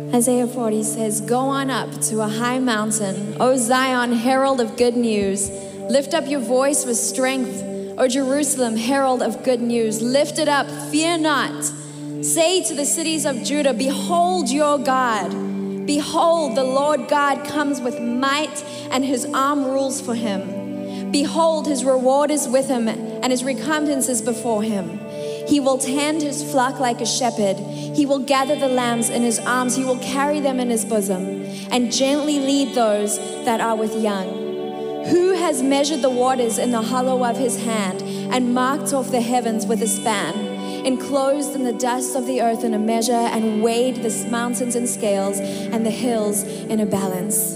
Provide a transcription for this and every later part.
Isaiah 40 says, "Go on up to a high mountain, O Zion, herald of good news. Lift up your voice with strength, O Jerusalem, herald of good news. Lift it up, fear not. Say to the cities of Judah, behold your God. Behold, the Lord God comes with might, and his arm rules for him. Behold, his reward is with him, and his recompense is before him. He will tend his flock like a shepherd. He will gather the lambs in his arms. He will carry them in his bosom, and gently lead those that are with young. Who has measured the waters in the hollow of his hand, and marked off the heavens with a span, enclosed in the dust of the earth in a measure, and weighed the mountains in scales and the hills in a balance?"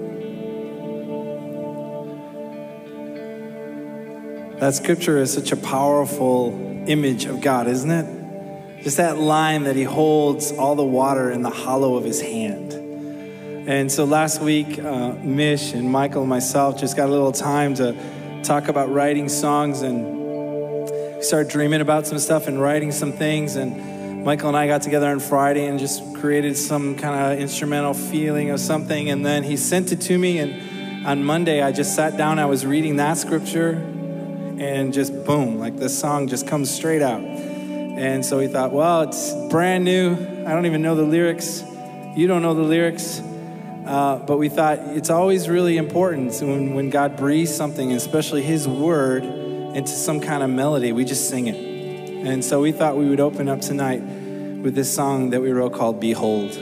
That scripture is such a powerful image of God, isn't it? Just that line that he holds all the water in the hollow of his hand. And so last week, Mish and Michael and myself just got a little time to talk about writing songs, and we started dreaming about some stuff and writing some things. And Michael and I got together on Friday and just created some kind of instrumental feeling of something. And then he sent it to me. And on Monday, I just sat down, I was reading that scripture, and just boom, like this song just comes straight out. And so we thought, well, it's brand new. I don't even know the lyrics. You don't know the lyrics. But we thought it's always really important when God breathes something, especially his word, into some kind of melody, we just sing it. And so we thought we would open up tonight with this song that we wrote called Behold.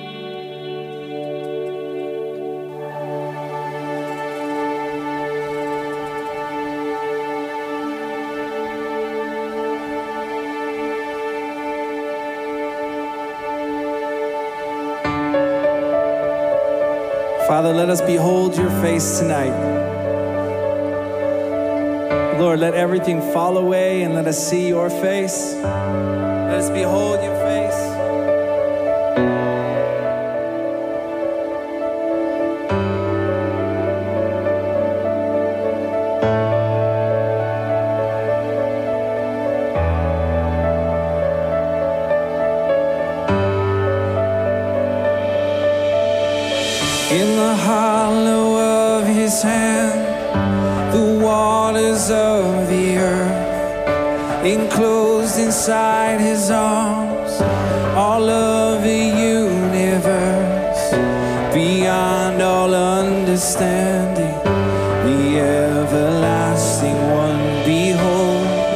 Father, let us behold your face tonight. Lord, let everything fall away and let us see your face. Let us behold your face. In the hollow of his hand, the waters of the earth, enclosed inside his arms, all of the universe, beyond all understanding, the everlasting one, behold.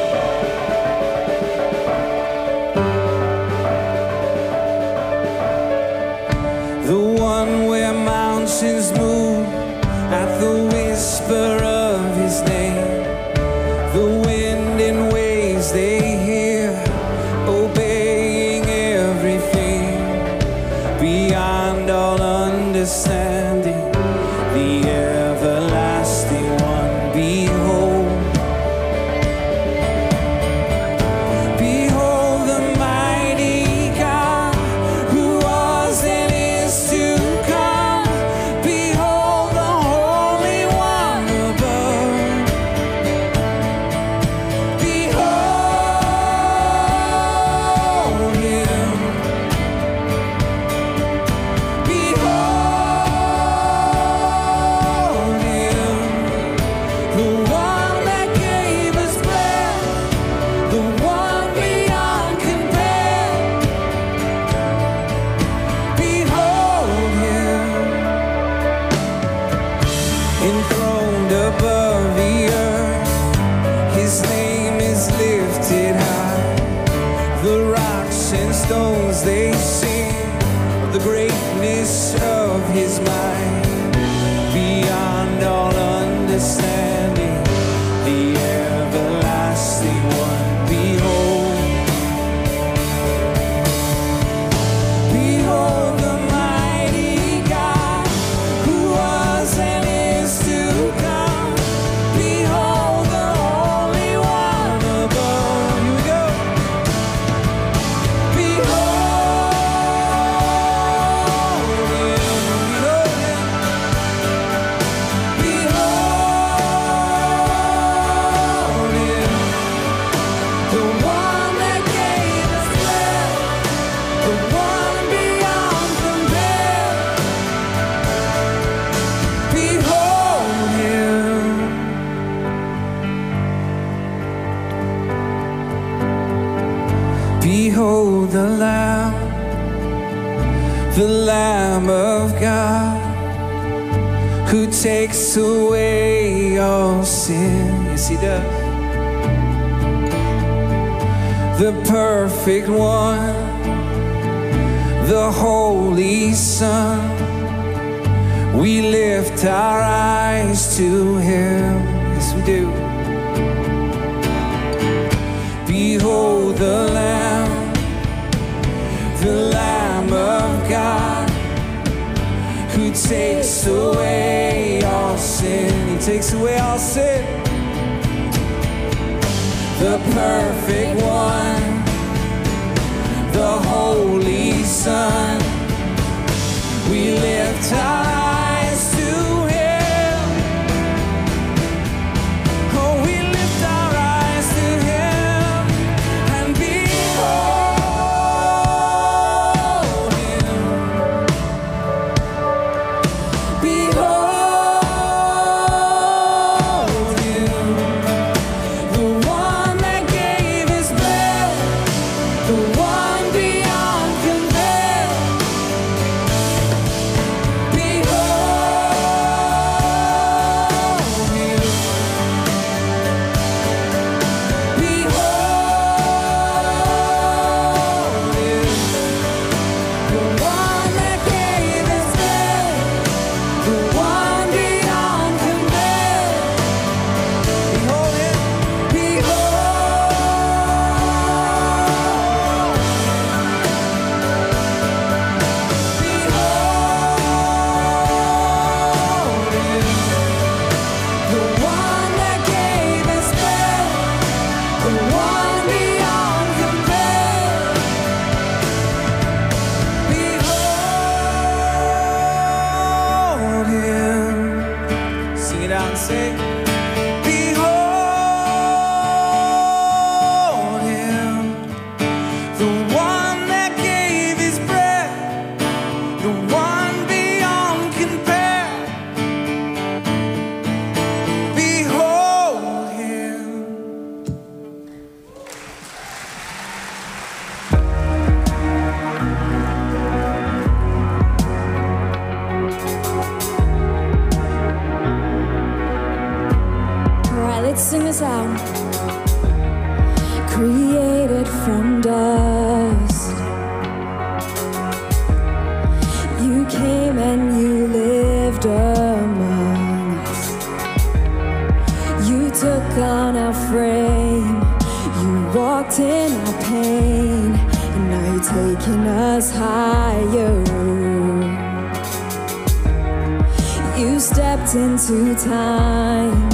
The one where mountains move at the whisper of his name. The wind and waves they hear, obeying everything, beyond all understanding, the everlasting one, behold. Behold the mighty God, who was and is to come. Behold the Holy One above. Behold him. Behold him. The one that gave us breath, the one beyond compare. Behold him. Enthroned above the earth, his name is lifted high. The rocks and stones they sing of the greatness of his might, beyond all understanding, the everlasting one, behold. Behold the mighty God, who was and is to come. Behold the Holy One above. Here we go. Behold him. Behold him. Behold Behold the Lamb of God, who takes away all sin. Yes, he does. The perfect one, the Holy Son, we lift our eyes to him. Yes, we do. Behold the Lamb of God, who takes away all sin. He takes away all sin. The perfect one, the Holy Son, we lift our eyes to him. Oh, we lift our eyes to him and behold him. Behold him, the one that gave his blood, the one beyond compare. Behold him. Behold him, the one that gave his blood, the one beyond compare. Behold him. Behold him, the one that gave his blood, the one beyond compare. Behold him. Sing it out and say, behold him, the one that gave his breath, the one beyond compare. Behold him. All right, let's sing this out. Created from dust, you came and you lived among us. You took on our frame, you walked in our pain, and now you're taking us higher. You stepped into time.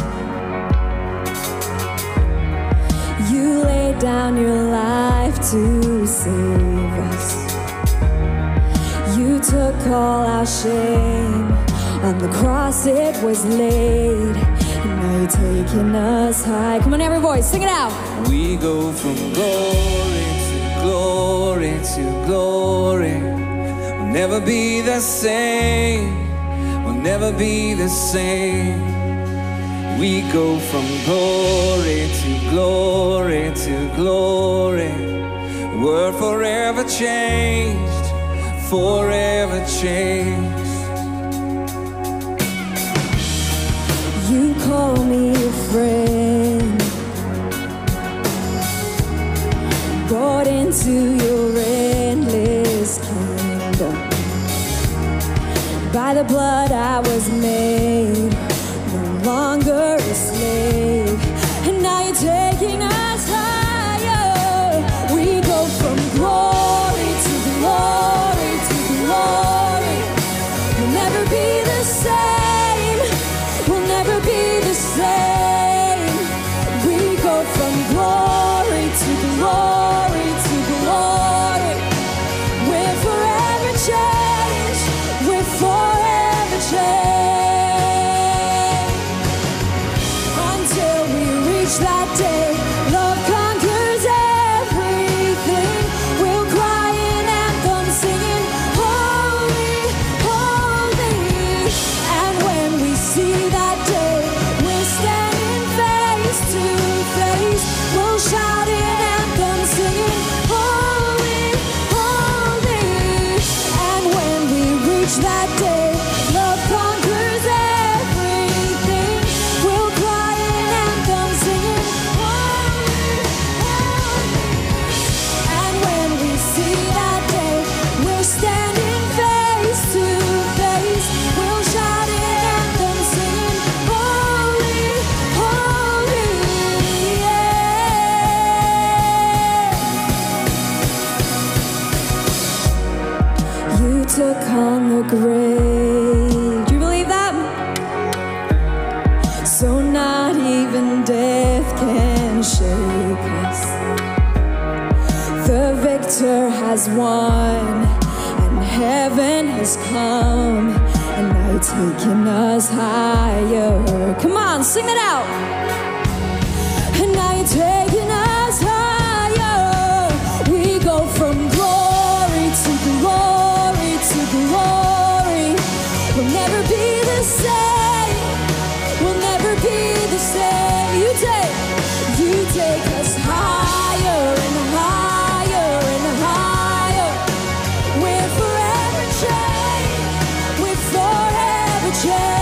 You laid down your life to save us. You took all our shame. On the cross it was laid. And now you're taking us high. Come on, every voice, sing it out. We go from glory to glory to glory. We'll never be the same. We'll never be the same. We go from glory to glory to glory. We're forever changed, forever changed. You call me a friend, brought into your endless kingdom. By the blood I was made, no longer a slave. And now you're taking us higher. We go from glory to glory to glory. We'll never be the same. We'll never be the same. We go from glory to glory to glory. We're forever changed. We're forever changed. Until we reach that day, took on the grave. Do you believe that? So not even death can shake us. The victor has won, and heaven has come, and now taking us higher. Come on, sing it out. And now you're taking us higher. We go from glory to glory to glory. We'll never be the same. We'll never be the same. You take us higher and higher and higher. We're forever changed. We're forever changed.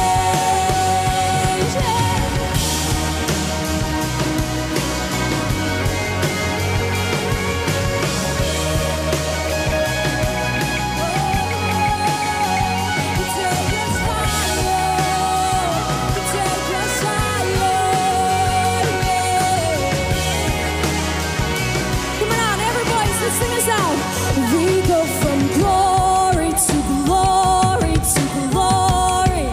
We go from glory to glory to glory.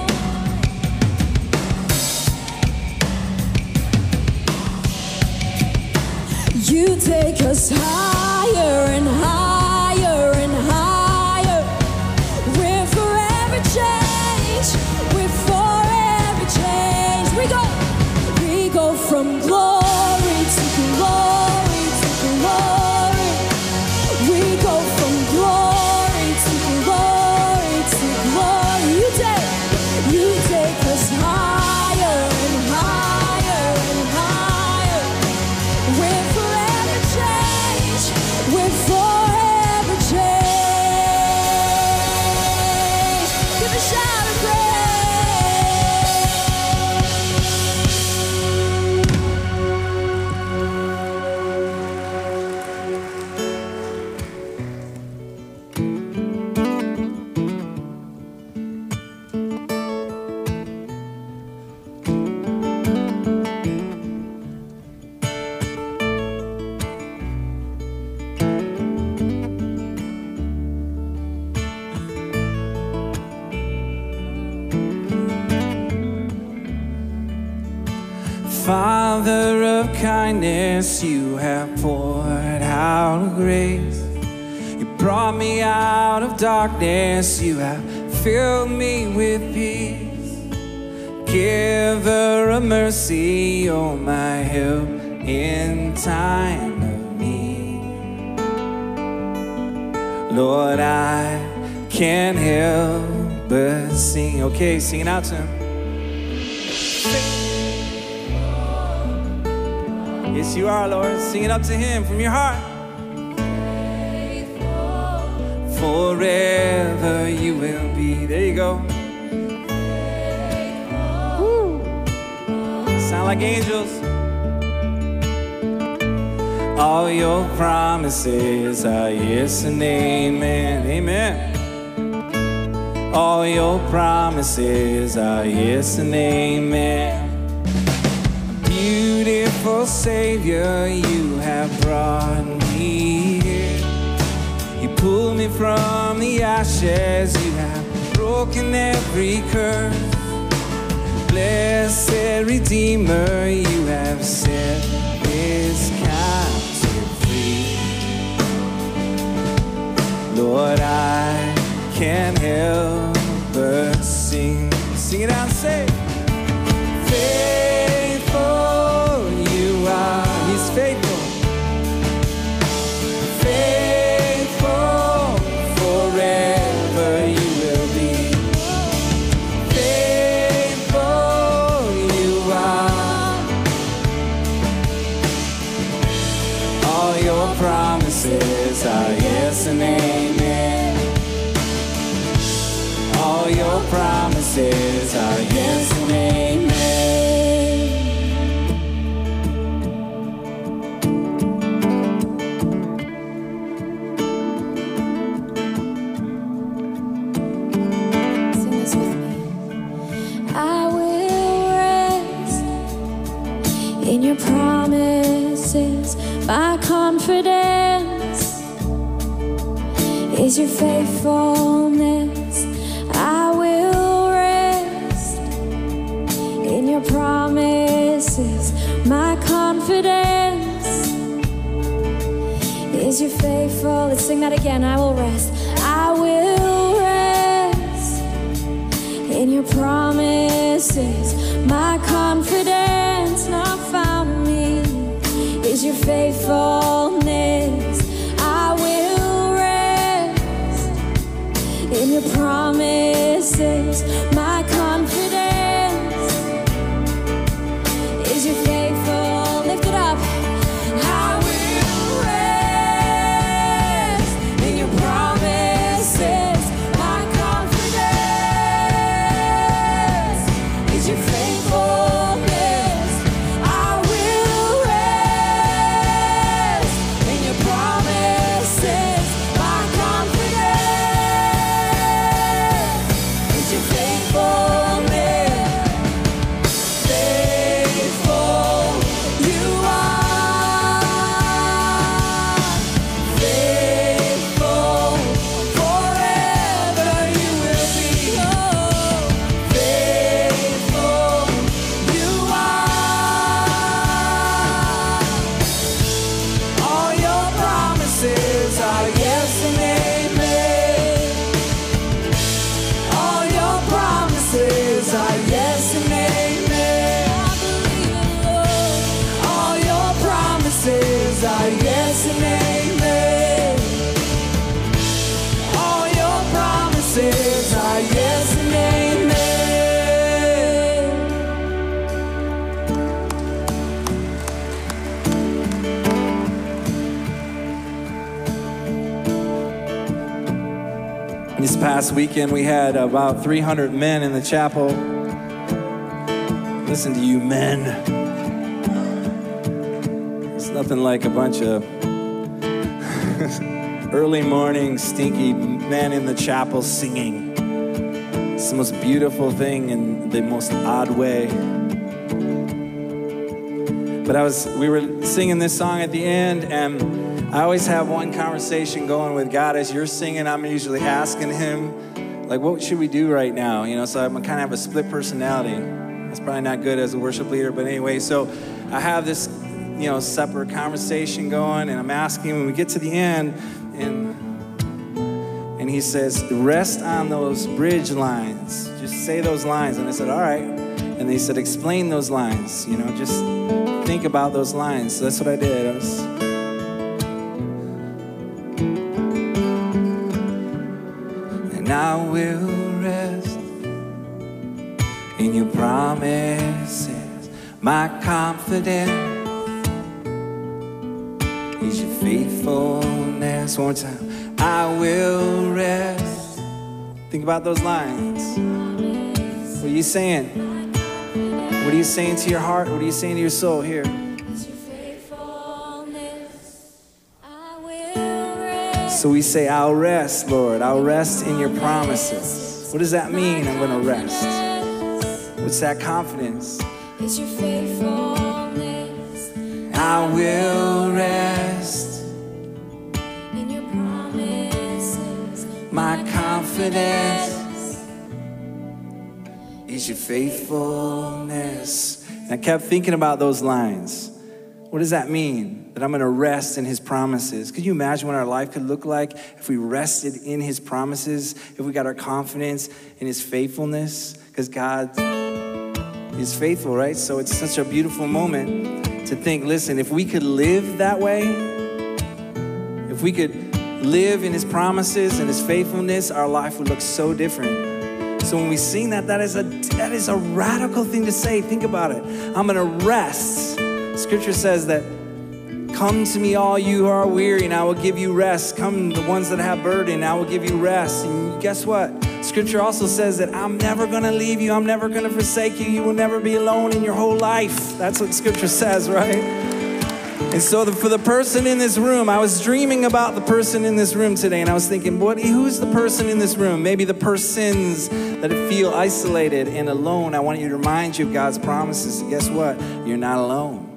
You take us higher and higher and higher. We're forever changed. We're forever changed. We go from glory to glory to glory. We go from glory to glory to glory. You take us higher and higher and higher. We're forever changed. We're forever changed. Give a shout of praise. Father of kindness, you have poured out grace. You brought me out of darkness. You have filled me with peace. Giver of mercy, oh my help in time of need. Lord, I can't help but sing. Okay, sing it out to him. Yes, you are, Lord. Sing it up to him from your heart. Forever you will be. There you go. Woo. Sound like angels. All your promises are yes and amen. Amen. All your promises are yes and amen. Beautiful Savior, you have brought me here. You pulled me from the ashes. You have broken every curse. Blessed Redeemer, you have set this captive free. Lord, I can't help but sing. Sing it out and say, faithful you are. He's faithful. Faithful forever you will be. Faithful you are. All your promises are yes and amen. All your promises are yes and amen. is your faithfulness. I will rest in your promises. My confidence is your faithful. Let's sing that again. I will rest. I will rest in your promises. My confidence not found in me is your faithfulness. I will rest in your promises. My confidence is your faithful. Lift it up. I will rest in your promises. My confidence is your faithfulness. I will rest in your promises. My confidence is your faithfulness. Faithful you are. Faithful forever you will be. Faithful you are. All your promises are yes and amen. All your promises are yes and amen. I believe it, Lord. All your promises are yes and amen. All your promises are yes and amen. This past weekend, we had about 300 men in the chapel. Listen to you men. It's nothing like a bunch of early morning stinky men in the chapel singing. It's the most beautiful thing in the most odd way. But we were singing this song at the end, and I always have one conversation going with God. As you're singing, I'm usually asking him, like, what should we do right now? You know, so I'm kind of have a split personality. That's probably not good as a worship leader, but anyway, so I have this, you know, separate conversation going, and I'm asking him when we get to the end, and he says, rest on those bridge lines. Just say those lines. And I said, all right. And he said, explain those lines. You know, just think about those lines. So that's what I did. I will rest in your promises. My confidence is your faithfulness. One more time. I will rest. Think about those lines. What are you saying? What are you saying to your heart? What are you saying to your soul here? So we say, I'll rest, Lord. I'll rest in your promises. What does that mean, I'm going to rest? What's that confidence? It's your faithfulness. I will rest in your promises. My confidence is your faithfulness. And I kept thinking about those lines. What does that mean? That I'm going to rest in his promises. Could you imagine what our life could look like if we rested in his promises, if we got our confidence in his faithfulness? Because God is faithful, right? So it's such a beautiful moment to think, listen, if we could live that way, if we could live in his promises and his faithfulness, our life would look so different. So when we sing that is a radical thing to say. Think about it. I'm going to rest. Scripture says that, come to me, all you who are weary, and I will give you rest. Come, the ones that have burden, I will give you rest. And guess what? Scripture also says that I'm never going to leave you. I'm never going to forsake you. You will never be alone in your whole life. That's what Scripture says, right? And so for the person in this room, I was dreaming about the person in this room today, and I was thinking, who's the person in this room? Maybe the persons that feel isolated and alone. I want you to remind you of God's promises. Guess what? You're not alone.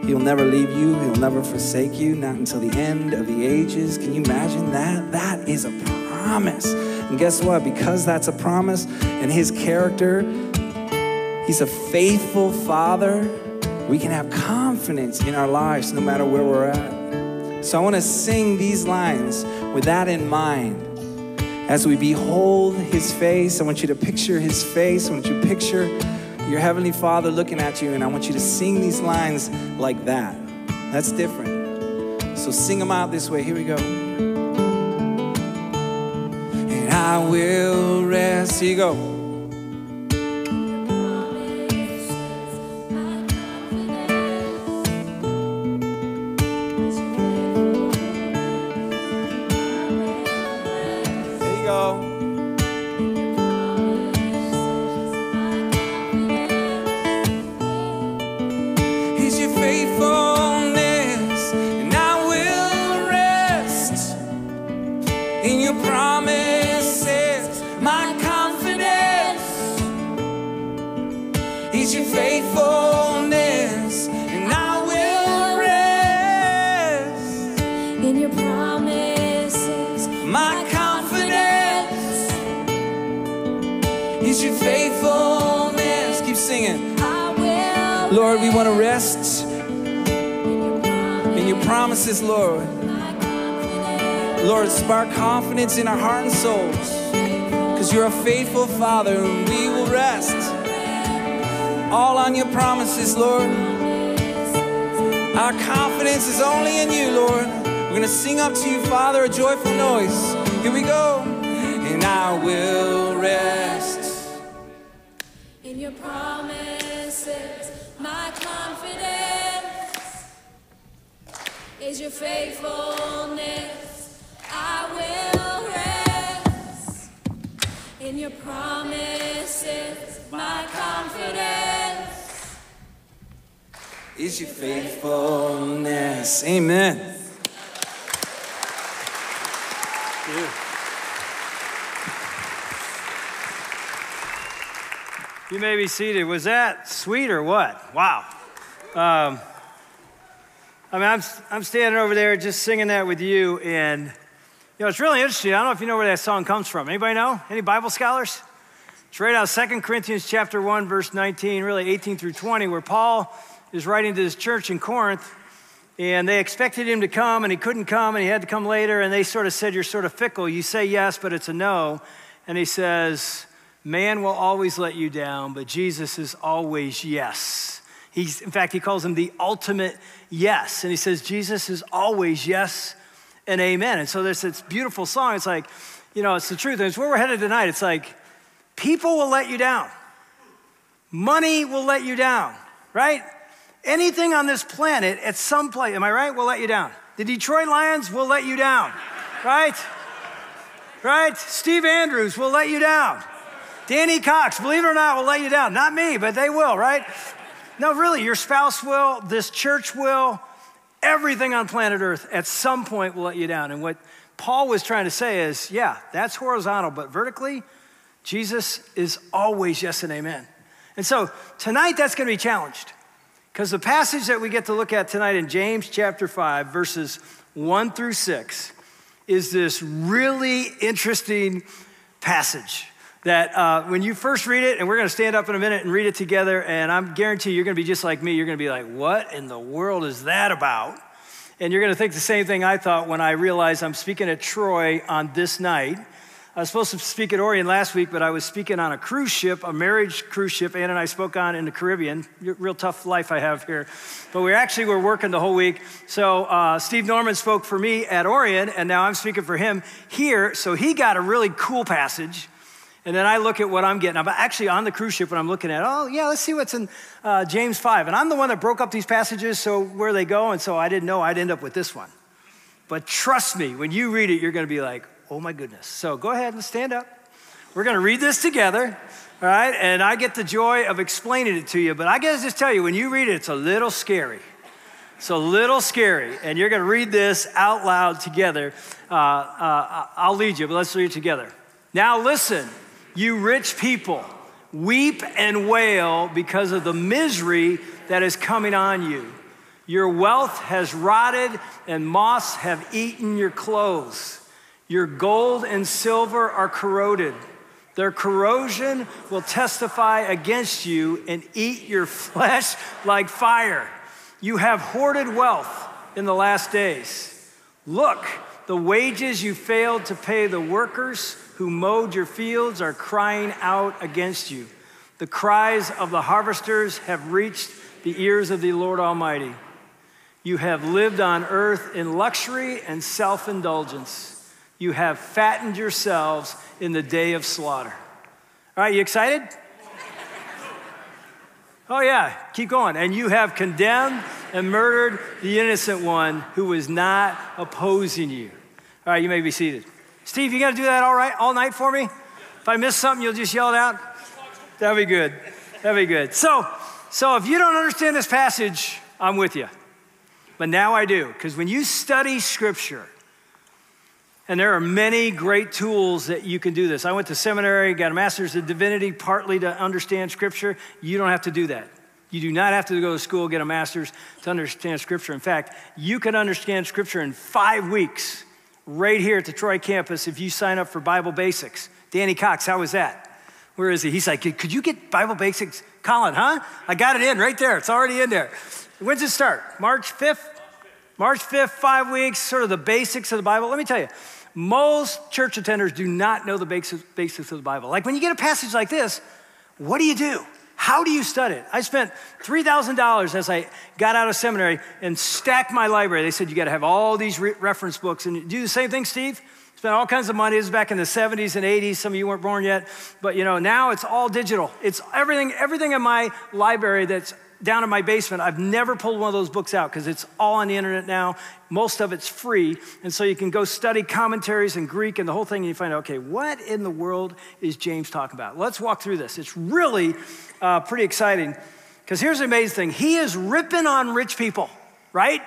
He'll never leave you. He'll never forsake you, not until the end of the ages. Can you imagine that? That is a promise. And guess what? Because that's a promise and his character, he's a faithful Father, we can have confidence in our lives no matter where we're at. So I want to sing these lines with that in mind. As we behold his face, I want you to picture his face. I want you to picture your Heavenly Father looking at you, and I want you to sing these lines like that. That's different. So sing them out this way. Here we go. And I will rest. Here you go. Lord, we want to rest in your promises, Lord. Lord, spark confidence in our heart and souls, because you're a faithful Father, and we will rest all on your promises, Lord. Our confidence is only in you, Lord. We're going to sing up to you, Father, a joyful noise. Here we go. And I will rest in your promises. My confidence is your faithfulness. I will rest in your promises. My confidence is your faithfulness. Amen. You may be seated. Was that sweet or what? Wow. I mean, I'm standing over there just singing that with you, and it's really interesting. I don't know if you know where that song comes from. Anybody know? Any Bible scholars? It's right out of 2 Corinthians chapter 1, verse 19, really 18 through 20, where Paul is writing to this church in Corinth, and they expected him to come, and he couldn't come, and he had to come later, and they sort of said, you're sort of fickle. You say yes, but it's a no. And he says, man will always let you down, but Jesus is always yes. In fact, he calls him the ultimate yes. And he says, Jesus is always yes and amen. And so there's this beautiful song. It's like, it's the truth. And it's where we're headed tonight. It's like, people will let you down. Money will let you down, right? Anything on this planet at some place, am I right, will let you down. The Detroit Lions will let you down, right? Right? Steve Andrews will let you down. Danny Cox, believe it or not, will let you down. Not me, but they will, right? No, really, your spouse will, this church will, everything on planet Earth at some point will let you down. And what Paul was trying to say is, yeah, that's horizontal, but vertically, Jesus is always yes and amen. And so tonight that's going to be challenged, because the passage that we get to look at tonight in James chapter 5, verses 1 through 6, is this really interesting passage that when you first read it, and we're going to stand up in a minute and read it together, and I guarantee you're going to be just like me. You're going to be like, what in the world is that about? And you're going to think the same thing I thought when I realized I'm speaking at Troy on this night. I was supposed to speak at Orion last week, but I was speaking on a cruise ship, a marriage cruise ship Ann and I spoke on in the Caribbean. Real tough life I have here. But we were working the whole week. So Steve Norman spoke for me at Orion, and now I'm speaking for him here. So he got a really cool passage. And then I look at what I'm getting. I'm actually on the cruise ship when I'm looking at, let's see what's in James 5. And I'm the one that broke up these passages, so where they go, and so I didn't know I'd end up with this one. But trust me, when you read it, you're going to be like, oh my goodness. So go ahead and stand up. We're going to read this together, all right? And I get the joy of explaining it to you. But I got to just tell you, when you read it, it's a little scary. It's a little scary. And you're going to read this out loud together. I'll lead you, but let's read it together. Now listen. You rich people, weep and wail because of the misery that is coming on you. Your wealth has rotted and moths have eaten your clothes. Your gold and silver are corroded. Their corrosion will testify against you and eat your flesh like fire. You have hoarded wealth in the last days. Look, the wages you failed to pay the workers who mowed your fields are crying out against you. The cries of the harvesters have reached the ears of the Lord Almighty. You have lived on earth in luxury and self-indulgence. You have fattened yourselves in the day of slaughter. All right, you excited? Oh yeah, keep going. And you have condemned and murdered the innocent one who was not opposing you. All right, you may be seated. Steve, you gotta do that all night for me? If I miss something, you'll just yell it out? That'd be good. That'd be good. So if you don't understand this passage, I'm with you. But now I do, because when you study Scripture, and there are many great tools that you can do this. I went to seminary, got a master's in divinity, partly to understand Scripture. You don't have to do that. You do not have to go to school, get a master's to understand Scripture. In fact, you can understand Scripture in 5 weeks right here at the Troy campus if you sign up for Bible Basics. Danny Cox, how was that? Where is he? He's like, could you get Bible Basics? Colin, huh? I got it in right there. It's already in there. When's it start? March 5th? March 5th, 5 weeks, sort of the basics of the Bible. Let me tell you, most church attenders do not know the basics of the Bible. Like when you get a passage like this, what do? How do you study it? I spent $3,000 as I got out of seminary and stacked my library. They said, you gotta have all these reference books. And you do the same thing, Steve? Spent all kinds of money. This was back in the 70s and 80s. Some of you weren't born yet. But now it's all digital. It's everything in my library that's down in my basement. I've never pulled one of those books out because it's all on the internet now. Most of it's free. And so you can go study commentaries in Greek and the whole thing, and you find out, okay, what in the world is James talking about? Let's walk through this. It's really pretty exciting because here's the amazing thing. He is ripping on rich people, right?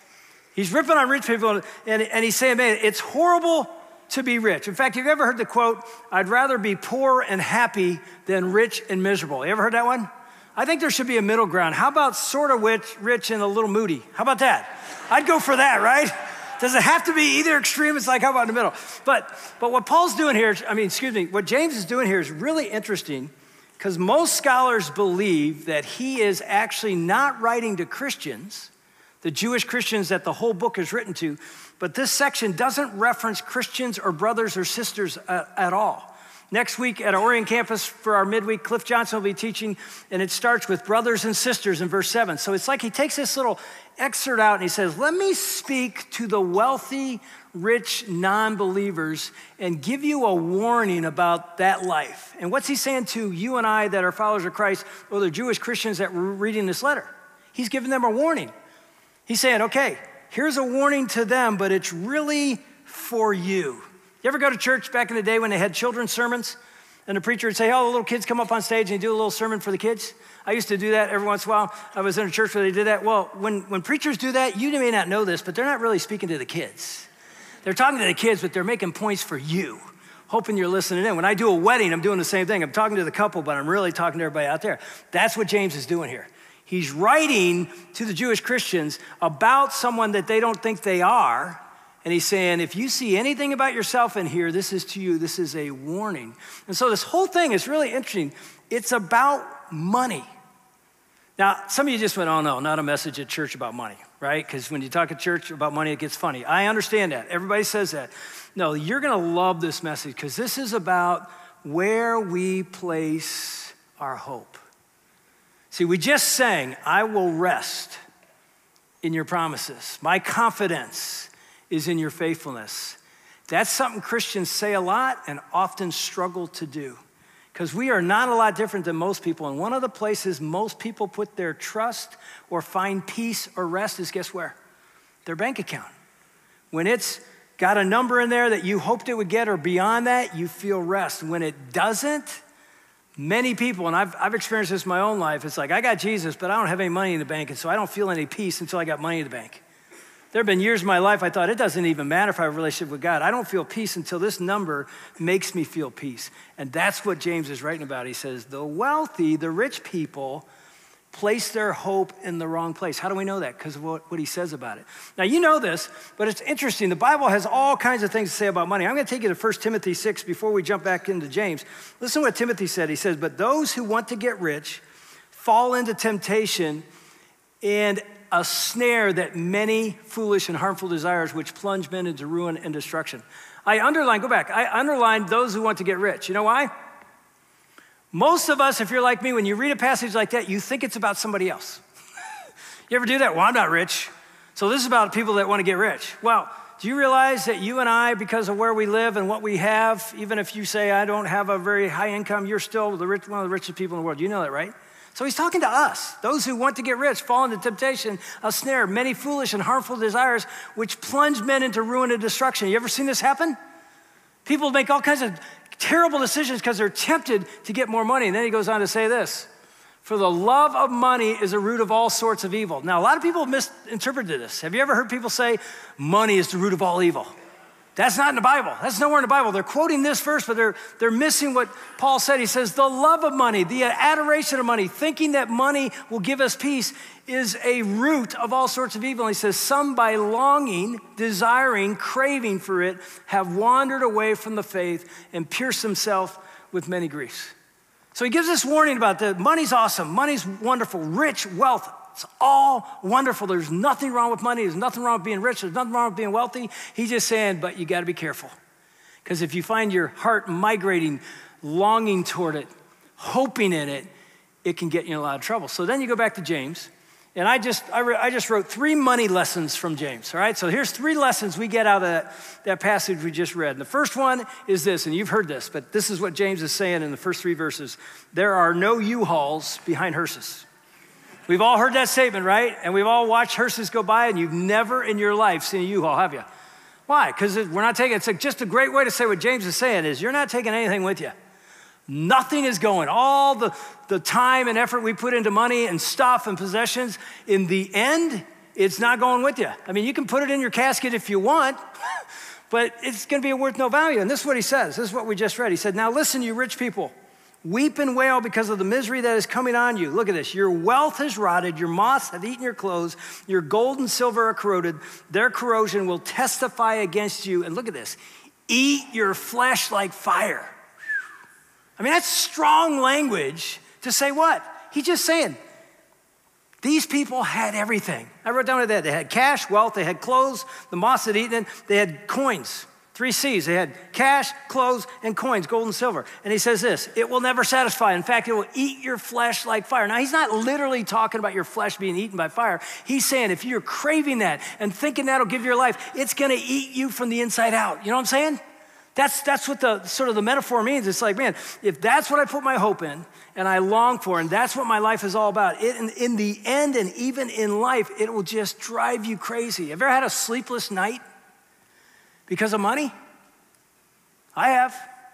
He's ripping on rich people, and he's saying, man, it's horrible to be rich. In fact, have you ever heard the quote, I'd rather be poor and happy than rich and miserable? You ever heard that one? I think there should be a middle ground. How about sort of rich and a little moody? How about that? I'd go for that, right? Does it have to be either extreme? It's like, how about in the middle? But what Paul's doing here, what James is doing here is really interesting because most scholars believe that he is actually not writing to Christians, the Jewish Christians that the whole book is written to, but this section doesn't reference Christians or brothers or sisters at all. Next week at our Orient campus for our midweek, Cliff Johnson will be teaching, and it starts with brothers and sisters in verse 7. So it's like he takes this little excerpt out and he says, let me speak to the wealthy, rich non-believers and give you a warning about that life. And what's he saying to you and I that are followers of Christ or the Jewish Christians that were reading this letter? He's giving them a warning. He's saying, okay, here's a warning to them, but it's really for you. You ever go to church back in the day when they had children's sermons and the preacher would say, oh, the little kids come up on stage and he'd do a little sermon for the kids? I used to do that every once in a while. I was in a church where they did that. Well, when preachers do that, you may not know this, but they're not really speaking to the kids. They're talking to the kids, but they're making points for you, hoping you're listening in. When I do a wedding, I'm doing the same thing. I'm talking to the couple, but I'm really talking to everybody out there. That's what James is doing here. He's writing to the Jewish Christians about someone that they don't think they are. And he's saying, if you see anything about yourself in here, this is to you, this is a warning. And so this whole thing is really interesting. It's about money. Now, some of you just went, oh no, not a message at church about money, right? Because when you talk at church about money, it gets funny. I understand that. Everybody says that. No, you're gonna love this message because this is about where we place our hope. See, we just sang, I will rest in your promises. My confidence is in your faithfulness. That's something Christians say a lot and often struggle to do because we are not a lot different than most people. And one of the places most people put their trust or find peace or rest is guess where? Their bank account. When it's got a number in there that you hoped it would get or beyond that, you feel rest. When it doesn't, many people, and I've experienced this in my own life, it's like I got Jesus, but I don't have any money in the bank, and so I don't feel any peace until I got money in the bank. There have been years in my life I thought it doesn't even matter if I have a relationship with God. I don't feel peace until this number makes me feel peace. And that's what James is writing about. He says, the wealthy, the rich people, place their hope in the wrong place. How do we know that? Because of what he says about it. Now, you know this, but it's interesting. The Bible has all kinds of things to say about money. I'm going to take you to 1 Timothy 6 before we jump back into James. Listen to what Timothy said. He says, but those who want to get rich fall into temptation and a snare that many foolish and harmful desires which plunge men into ruin and destruction. I underlined those who want to get rich. You know why? Most of us, if you're like me, when you read a passage like that, you think it's about somebody else. You ever do that? Well, I'm not rich. So this is about people that want to get rich. Well, do you realize that you and I, because of where we live and what we have, even if you say, I don't have a very high income, you're still one of the richest people in the world. You know that, right? So he's talking to us. Those who want to get rich fall into temptation, a snare, many foolish and harmful desires, which plunge men into ruin and destruction. You ever seen this happen? People make all kinds of terrible decisions because they're tempted to get more money. And then he goes on to say this, for the love of money is a root of all sorts of evil. Now, a lot of people misinterpreted this. Have you ever heard people say, money is the root of all evil? That's not in the Bible. That's nowhere in the Bible. They're quoting this verse, but they're missing what Paul said. He says, the love of money, the adoration of money, thinking that money will give us peace is a root of all sorts of evil. And he says, some by longing, desiring, craving for it, have wandered away from the faith and pierced themselves with many griefs. So he gives this warning about that money's awesome, money's wonderful, rich, wealth, it's all wonderful. There's nothing wrong with money. There's nothing wrong with being rich. There's nothing wrong with being wealthy. He's just saying, but you got to be careful. Because if you find your heart migrating, longing toward it, hoping in it, it can get you in a lot of trouble. So then you go back to James. And I just wrote 3 money lessons from James, all right? So here's 3 lessons we get out of that passage we just read. And the first one is this, and you've heard this, but this is what James is saying in the first 3 verses. There are no U-Hauls behind hearses. We've all heard that statement, right? And we've all watched hearses go by, and you've never in your life seen a U-Haul, have you? Why? Because we're not taking, it's just a great way to say what James is saying is you're not taking anything with you. Nothing is going. All the time and effort we put into money and stuff and possessions, in the end, it's not going with you. I mean, you can put it in your casket if you want, but it's going to be worth no value. And this is what he says. This is what we just read. He said, now listen, you rich people. Weep and wail because of the misery that is coming on you. Look at this. Your wealth has rotted. Your moths have eaten your clothes. Your gold and silver are corroded. Their corrosion will testify against you. And look at this. Eat your flesh like fire. I mean, that's strong language to say what? He's just saying, these people had everything. I wrote down that. They had cash, wealth. They had clothes. The moths had eaten it. They had coins. 3 C's. They had cash, clothes, and coins, gold and silver. And he says this, it will never satisfy. In fact, it will eat your flesh like fire. Now, he's not literally talking about your flesh being eaten by fire. He's saying if you're craving that and thinking that'll give you your life, it's going to eat you from the inside out. You know what I'm saying? That's what the sort of the metaphor means. It's like, man, if that's what I put my hope in and I long for, and that's what my life is all about, in the end and even in life, it will just drive you crazy. Have you ever had a sleepless night because of money? I have.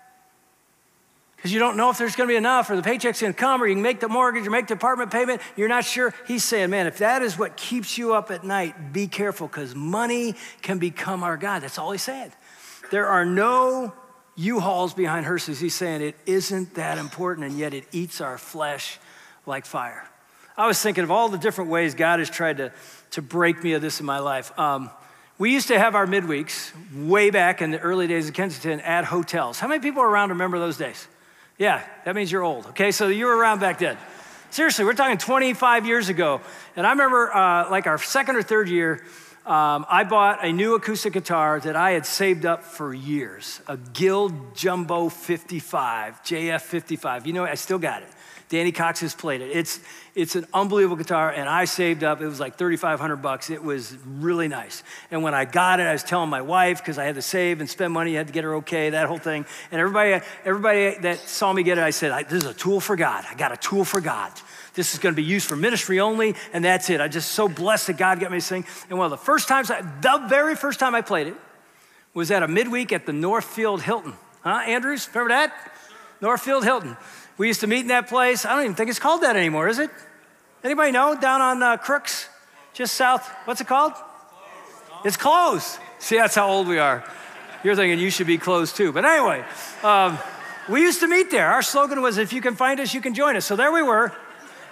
Because you don't know if there's going to be enough or the paycheck's going to come or you can make the mortgage or make the apartment payment. You're not sure. He's saying, man, if that is what keeps you up at night, be careful because money can become our God. That's all he's saying. There are no U-Hauls behind hearses. He's saying it isn't that important and yet it eats our flesh like fire. I was thinking of all the different ways God has tried to break me of this in my life. We used to have our midweeks way back in the early days of Kensington at hotels. How many people are around to remember those days? Yeah, that means you're old. Okay, so you were around back then. Seriously, we're talking 25 years ago. And I remember like our second or third year, I bought a new acoustic guitar that I had saved up for years, a Guild Jumbo 55, JF 55. You know, I still got it. Danny Cox has played it. It's an unbelievable guitar, and I saved up. It was like $3,500. It was really nice. And when I got it, I was telling my wife, because I had to save and spend money, you had to get her okay, that whole thing. And everybody that saw me get it, I said, this is a tool for God. I got a tool for God. This is going to be used for ministry only, and that's it. I'm just so blessed that God got me to sing. And one of the very first time I played it was at a midweek at the Northfield Hilton. Huh, Andrews? Remember that? Northfield Hilton. We used to meet in that place. I don't even think it's called that anymore, is it? Anybody know? Down on Crooks, just south. What's it called? It's closed. See, that's how old we are. You're thinking you should be closed too. But anyway, we used to meet there. Our slogan was, if you can find us, you can join us. So there we were.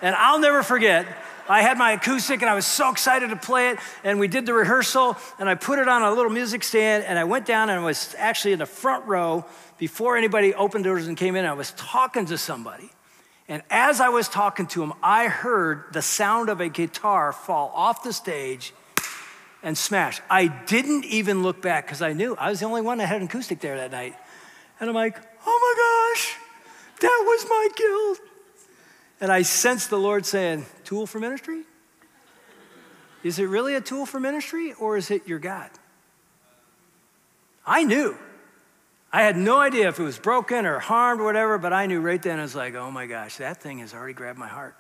And I'll never forget, I had my acoustic and I was so excited to play it, and we did the rehearsal, and I put it on a little music stand, and I went down and I was actually in the front row before anybody opened doors and came in. I was talking to somebody, and as I was talking to him, I heard the sound of a guitar fall off the stage and smash. I didn't even look back because I knew I was the only one that had an acoustic there that night. And I'm like, oh my gosh, that was my guilt. And I sensed the Lord saying, tool for ministry? Is it really a tool for ministry, or is it your God? I knew. I had no idea if it was broken or harmed or whatever, but I knew right then. I was like, oh my gosh, that thing has already grabbed my heart.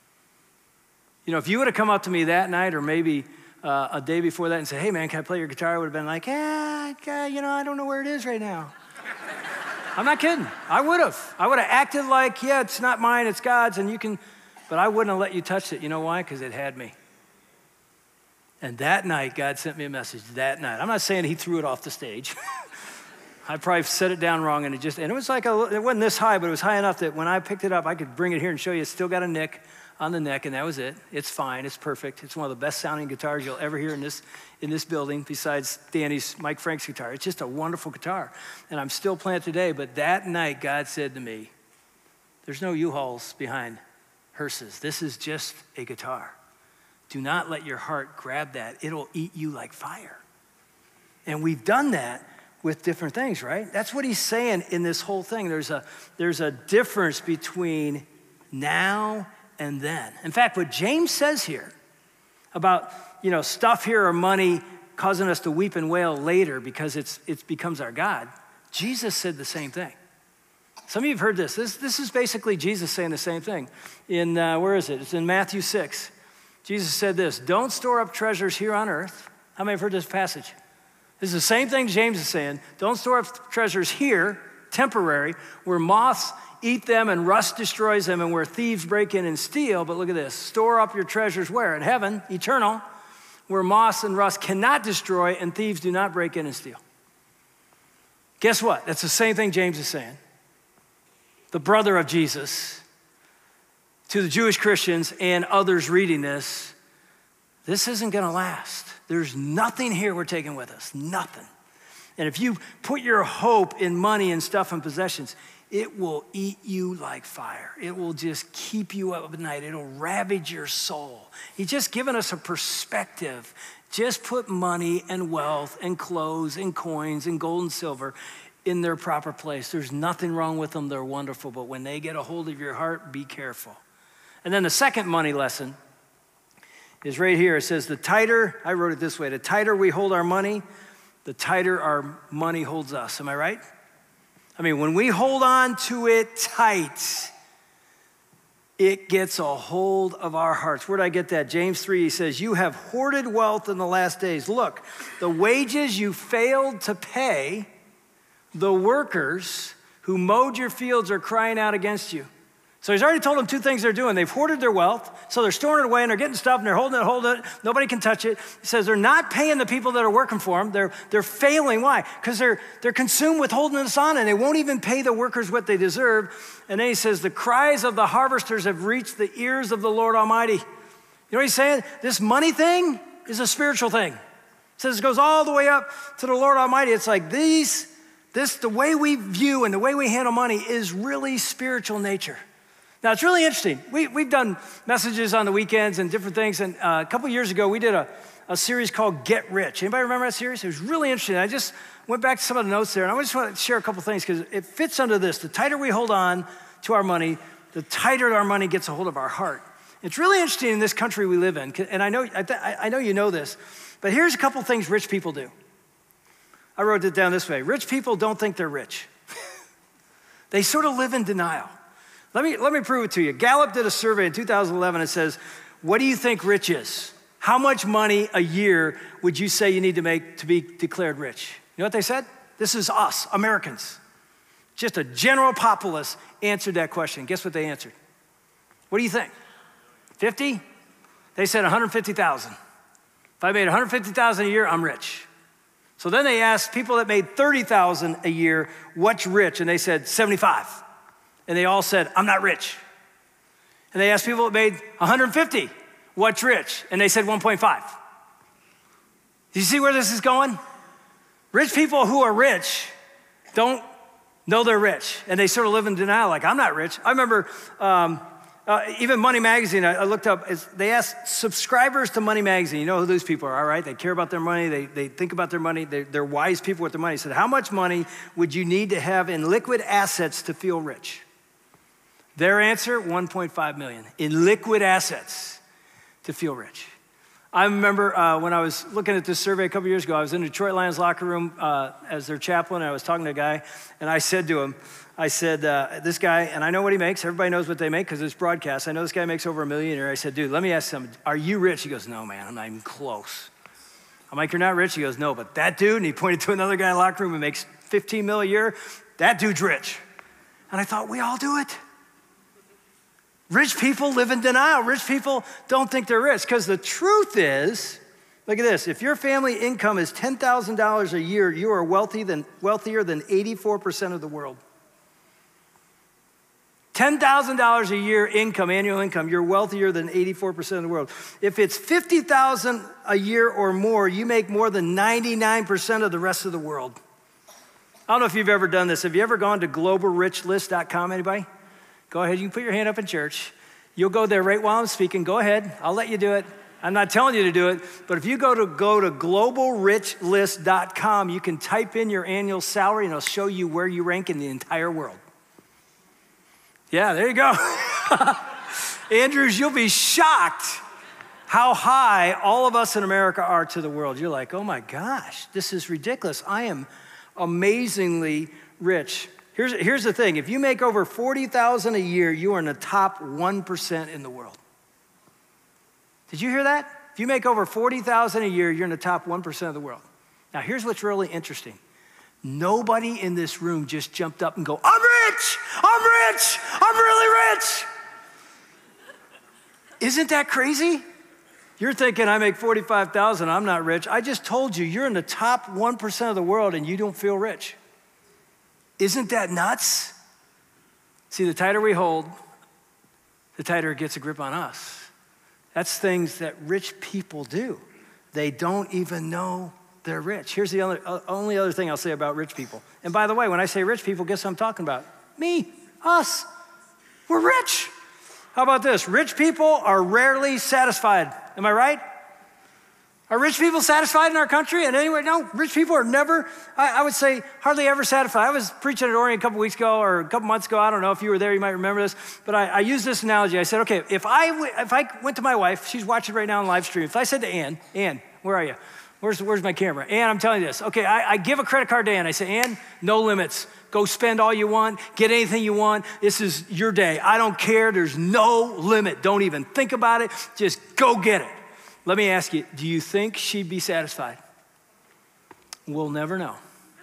You know, if you would have come up to me that night or maybe a day before that and said, hey man, can I play your guitar? I would have been like, I don't know where it is right now. I'm not kidding. I would have acted like, yeah, it's not mine, it's God's, and you can, but I wouldn't have let you touch it. You know why? Because it had me. And that night, God sent me a message that night. I'm not saying he threw it off the stage. I probably set it down wrong, and it was like, it wasn't this high, but it was high enough that when I picked it up, I could bring it here and show you it's still got a nick on the neck, and that was it. It's fine, it's perfect. It's one of the best sounding guitars you'll ever hear in this building besides Danny's, Mike Frank's guitar. It's just a wonderful guitar, and I'm still playing it today, but that night God said to me, there's no U-Hauls behind hearses. This is just a guitar. Do not let your heart grab that. It'll eat you like fire. And we've done that with different things, right? That's what he's saying in this whole thing. There's a difference between now and then. In fact, what James says here about, stuff here or money causing us to weep and wail later because it becomes our God, Jesus said the same thing. Some of you have heard this. This is basically Jesus saying the same thing. Where is it? It's in Matthew 6. Jesus said this, don't store up treasures here on earth. How many have heard this passage? This is the same thing James is saying. Don't store up treasures here, temporary, where moths eat them and rust destroys them and where thieves break in and steal. But look at this. Store up your treasures where? In heaven, eternal, where moths and rust cannot destroy and thieves do not break in and steal. Guess what? That's the same thing James is saying. The brother of Jesus, to the Jewish Christians and others reading this isn't going to last. There's nothing here we're taking with us, nothing. And if you put your hope in money and stuff and possessions, it will eat you like fire. It will just keep you up at night. It'll ravage your soul. He's just given us a perspective. Just put money and wealth and clothes and coins and gold and silver in their proper place. There's nothing wrong with them. They're wonderful. But when they get a hold of your heart, be careful. And then the second money lesson is right here. It says, I wrote it this way, the tighter we hold our money, the tighter our money holds us. Am I right? I mean, when we hold on to it tight, it gets a hold of our hearts. Where did I get that? James 3, he says, you have hoarded wealth in the last days. Look, the wages you failed to pay, the workers who mowed your fields are crying out against you. So he's already told them two things they're doing. They've hoarded their wealth, so they're storing it away and they're getting stuff and they're holding it. Nobody can touch it. He says they're not paying the people that are working for them. They're failing. Why? Because they're consumed with holding this on and they won't even pay the workers what they deserve. And then he says the cries of the harvesters have reached the ears of the Lord Almighty. You know what he's saying? This money thing is a spiritual thing. It says it goes all the way up to the Lord Almighty. It's like the way we view and the way we handle money is really spiritual nature. Now, it's really interesting. We've done messages on the weekends and different things. And a couple years ago, we did a series called Get Rich. Anybody remember that series? It was really interesting. I just went back to some of the notes there. And I just want to share a couple things because it fits under this. The tighter we hold on to our money, the tighter our money gets a hold of our heart. It's really interesting in this country we live in. And I know you know this. But here's a couple things rich people do. I wrote it down this way. Rich people don't think they're rich. They sort of live in denial. Let me prove it to you. Gallup did a survey in 2011. It says, what do you think rich is? How much money a year would you say you need to make to be declared rich? You know what they said? This is us, Americans. Just a general populace answered that question. Guess what they answered? What do you think? 50? They said 150,000. If I made 150,000 a year, I'm rich. So then they asked people that made 30,000 a year, what's rich? And they said 75. And they all said, I'm not rich. And they asked people that made 150, what's rich? And they said 1.5. Do you see where this is going? Rich people who are rich don't know they're rich. And they sort of live in denial, like, I'm not rich. I remember even Money Magazine, I looked up, they asked subscribers to Money Magazine. You know who those people are, all right? They care about their money. They think about their money. They're wise people with their money. They said, how much money would you need to have in liquid assets to feel rich? Their answer, 1.5 million in liquid assets to feel rich. I remember when I was looking at this survey a couple years ago, I was in the Detroit Lions locker room as their chaplain, and I was talking to a guy, and I said to him, this guy, and I know what he makes. Everybody knows what they make because it's broadcast. I know this guy makes over $1 million a year. I said, dude, let me ask you something. Are you rich? He goes, no, man, I'm not even close. I'm like, you're not rich? He goes, no, but that dude, and he pointed to another guy in the locker room who makes $15 million a year, that dude's rich. And I thought, we all do it. Rich people live in denial. Rich people don't think they're rich because the truth is, look at this, if your family income is $10,000 a year, you are wealthier than 84% of the world. $10,000 a year income, annual income, you're wealthier than 84% of the world. If it's $50,000 a year or more, you make more than 99% of the rest of the world. I don't know if you've ever done this. Have you ever gone to globalrichlist.com, anybody? Go ahead, you can put your hand up in church. You'll go there right while I'm speaking. Go ahead, I'll let you do it. I'm not telling you to do it, but if you go to globalrichlist.com, you can type in your annual salary and it'll show you where you rank in the entire world. Yeah, there you go. Andrews, you'll be shocked how high all of us in America are to the world. You're like, oh my gosh, this is ridiculous. I am amazingly rich. Here's the thing. If you make over $40,000 a year, you are in the top 1% in the world. Did you hear that? If you make over $40,000 a year, you're in the top 1% of the world. Now, here's what's really interesting. Nobody in this room just jumped up and go, I'm rich, I'm rich, I'm really rich. Isn't that crazy? You're thinking I make $45,000, I'm not rich. I just told you, you're in the top 1% of the world and you don't feel rich. Isn't that nuts? See, the tighter we hold, the tighter it gets a grip on us. That's things that rich people do. They don't even know they're rich. Here's the only other thing I'll say about rich people. And by the way, when I say rich people, guess what I'm talking about? Me, us. We're rich. How about this? Rich people are rarely satisfied. Am I right? Are rich people satisfied in our country? And anyway, no, rich people are never, I would say, hardly ever satisfied. I was preaching at Orion a couple weeks ago or a couple months ago. I don't know if you were there, you might remember this. But I used this analogy. I said, okay, if I went to my wife, she's watching right now on live stream. If I said to Ann, where are you? Where's my camera? Ann, I'm telling you this. Okay, I give a credit card to Ann. I say, Ann, no limits. Go spend all you want. Get anything you want. This is your day. I don't care. There's no limit. Don't even think about it. Just go get it. Let me ask you, do you think she'd be satisfied? We'll never know.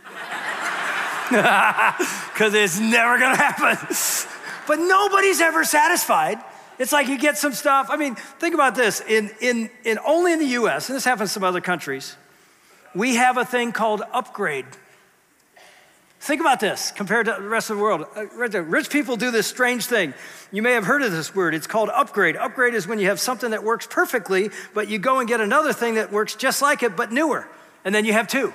Because it's never going to happen. But nobody's ever satisfied. It's like you get some stuff. I mean, think about this. In only in the U.S., and this happens in some other countries, we have a thing called upgrade. Think about this compared to the rest of the world. Rich people do this strange thing. You may have heard of this word. It's called upgrade. Upgrade is when you have something that works perfectly, but you go and get another thing that works just like it, but newer. And then you have two.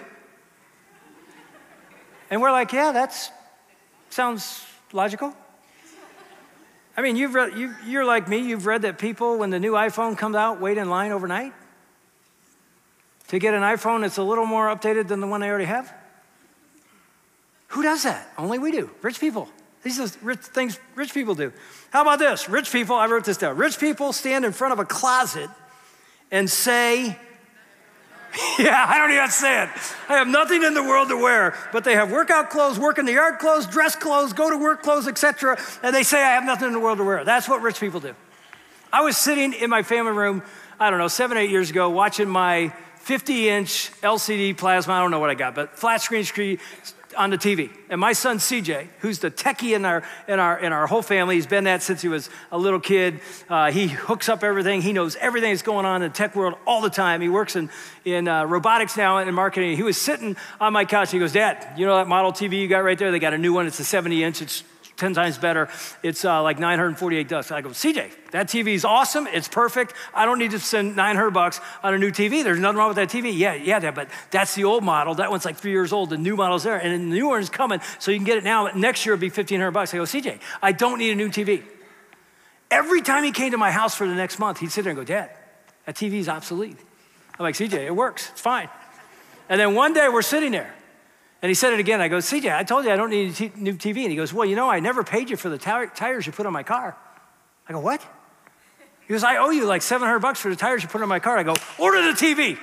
And we're like, yeah, that sounds logical. I mean, you're like me. You've read that people, when the new iPhone comes out, wait in line overnight to get an iPhone that's a little more updated than the one they already have. Who does that? Only we do. Rich people. These are things rich people do. How about this? Rich people, I wrote this down. Rich people stand in front of a closet and say, yeah, I don't even say it. I have nothing in the world to wear, but they have workout clothes, work in the yard clothes, dress clothes, go to work clothes, etc. And they say, I have nothing in the world to wear. That's what rich people do. I was sitting in my family room, I don't know, 7, 8 years ago, watching my 50-inch LCD plasma, I don't know what I got, but flat screen on the TV. And my son, CJ, who's the techie in our whole family, he's been that since he was a little kid. He hooks up everything. He knows everything that's going on in the tech world all the time. He works in robotics now and in marketing. He was sitting on my couch. He goes, Dad, you know that model TV you got right there? They got a new one. It's a 70-inch. It's 10 times better. It's like $948. I go, CJ, that TV is awesome. It's perfect. I don't need to spend $900 on a new TV. There's nothing wrong with that TV. Yeah, but that's the old model. That one's like 3 years old. The new model's there, and the new one's coming, so you can get it now. Next year, it'll be $1,500. I go, CJ, I don't need a new TV. Every time he came to my house for the next month, he'd sit there and go, Dad, that TV is obsolete. I'm like, CJ, it works. It's fine. And then one day, we're sitting there. And he said it again. I go, CJ, I told you I don't need a new TV. And he goes, well, I never paid you for the tires you put on my car. I go, what? He goes, I owe you like $700 for the tires you put on my car. I go, order the TV.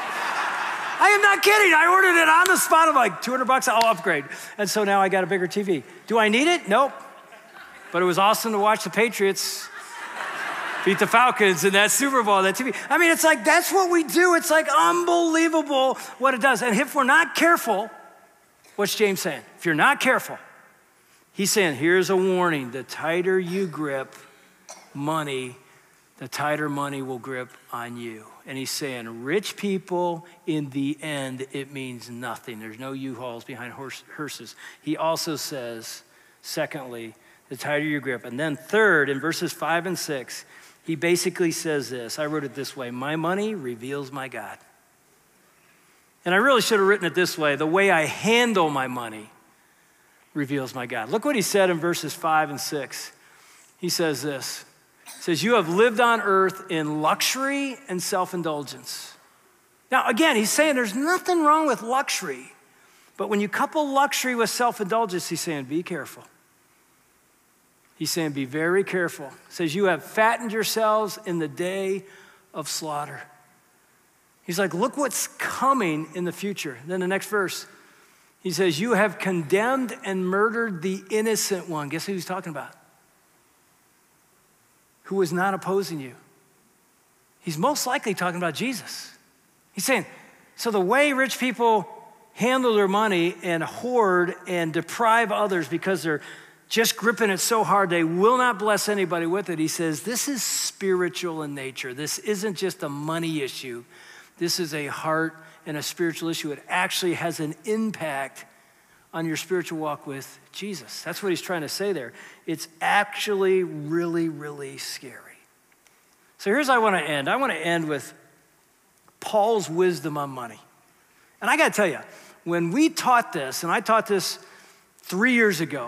I am not kidding. I ordered it on the spot. I'm like, $200, I'll upgrade. And so now I got a bigger TV. Do I need it? Nope. But it was awesome to watch the Patriots beat the Falcons in that Super Bowl, that TV. I mean, it's like, that's what we do. It's like unbelievable what it does. And if we're not careful, what's James saying? If you're not careful, he's saying, here's a warning. The tighter you grip money, the tighter money will grip on you. And he's saying, rich people, in the end, it means nothing. There's no U-Hauls behind hearses. He also says, secondly, the tighter you grip. And then third, in verses 5 and 6, he basically says this. I wrote it this way. My money reveals my God. And I really should have written it this way. The way I handle my money reveals my God. Look what he said in verses 5 and 6. He says this. He says, you have lived on earth in luxury and self-indulgence. Now, again, he's saying there's nothing wrong with luxury. But when you couple luxury with self-indulgence, he's saying, be careful. He's saying, be very careful. He says, you have fattened yourselves in the day of slaughter. He's like, look what's coming in the future. Then the next verse, he says, you have condemned and murdered the innocent one. Guess who he's talking about? Who was not opposing you. He's most likely talking about Jesus. He's saying, so the way rich people handle their money and hoard and deprive others because they're just gripping it so hard they will not bless anybody with it, he says, this is spiritual in nature. This isn't just a money issue. This is a heart and a spiritual issue. It actually has an impact on your spiritual walk with Jesus. That's what he's trying to say there. It's actually really, really scary. So here's how I want to end. I want to end with Paul's wisdom on money. And I got to tell you, when we taught this, and I taught this 3 years ago,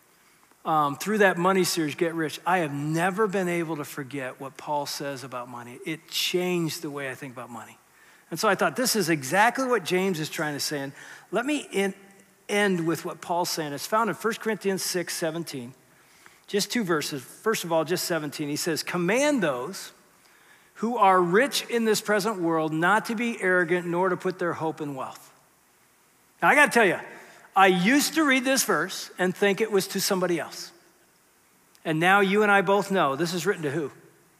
through that money series, Get Rich, I have never been able to forget what Paul says about money. It changed the way I think about money. And so I thought, this is exactly what James is trying to say. And let me end with what Paul's saying. It's found in 1 Corinthians 6:17. Just 2 verses. First of all, just 17. He says, command those who are rich in this present world not to be arrogant nor to put their hope in wealth. Now, I got to tell you, I used to read this verse and think it was to somebody else. And now you and I both know this is written to who?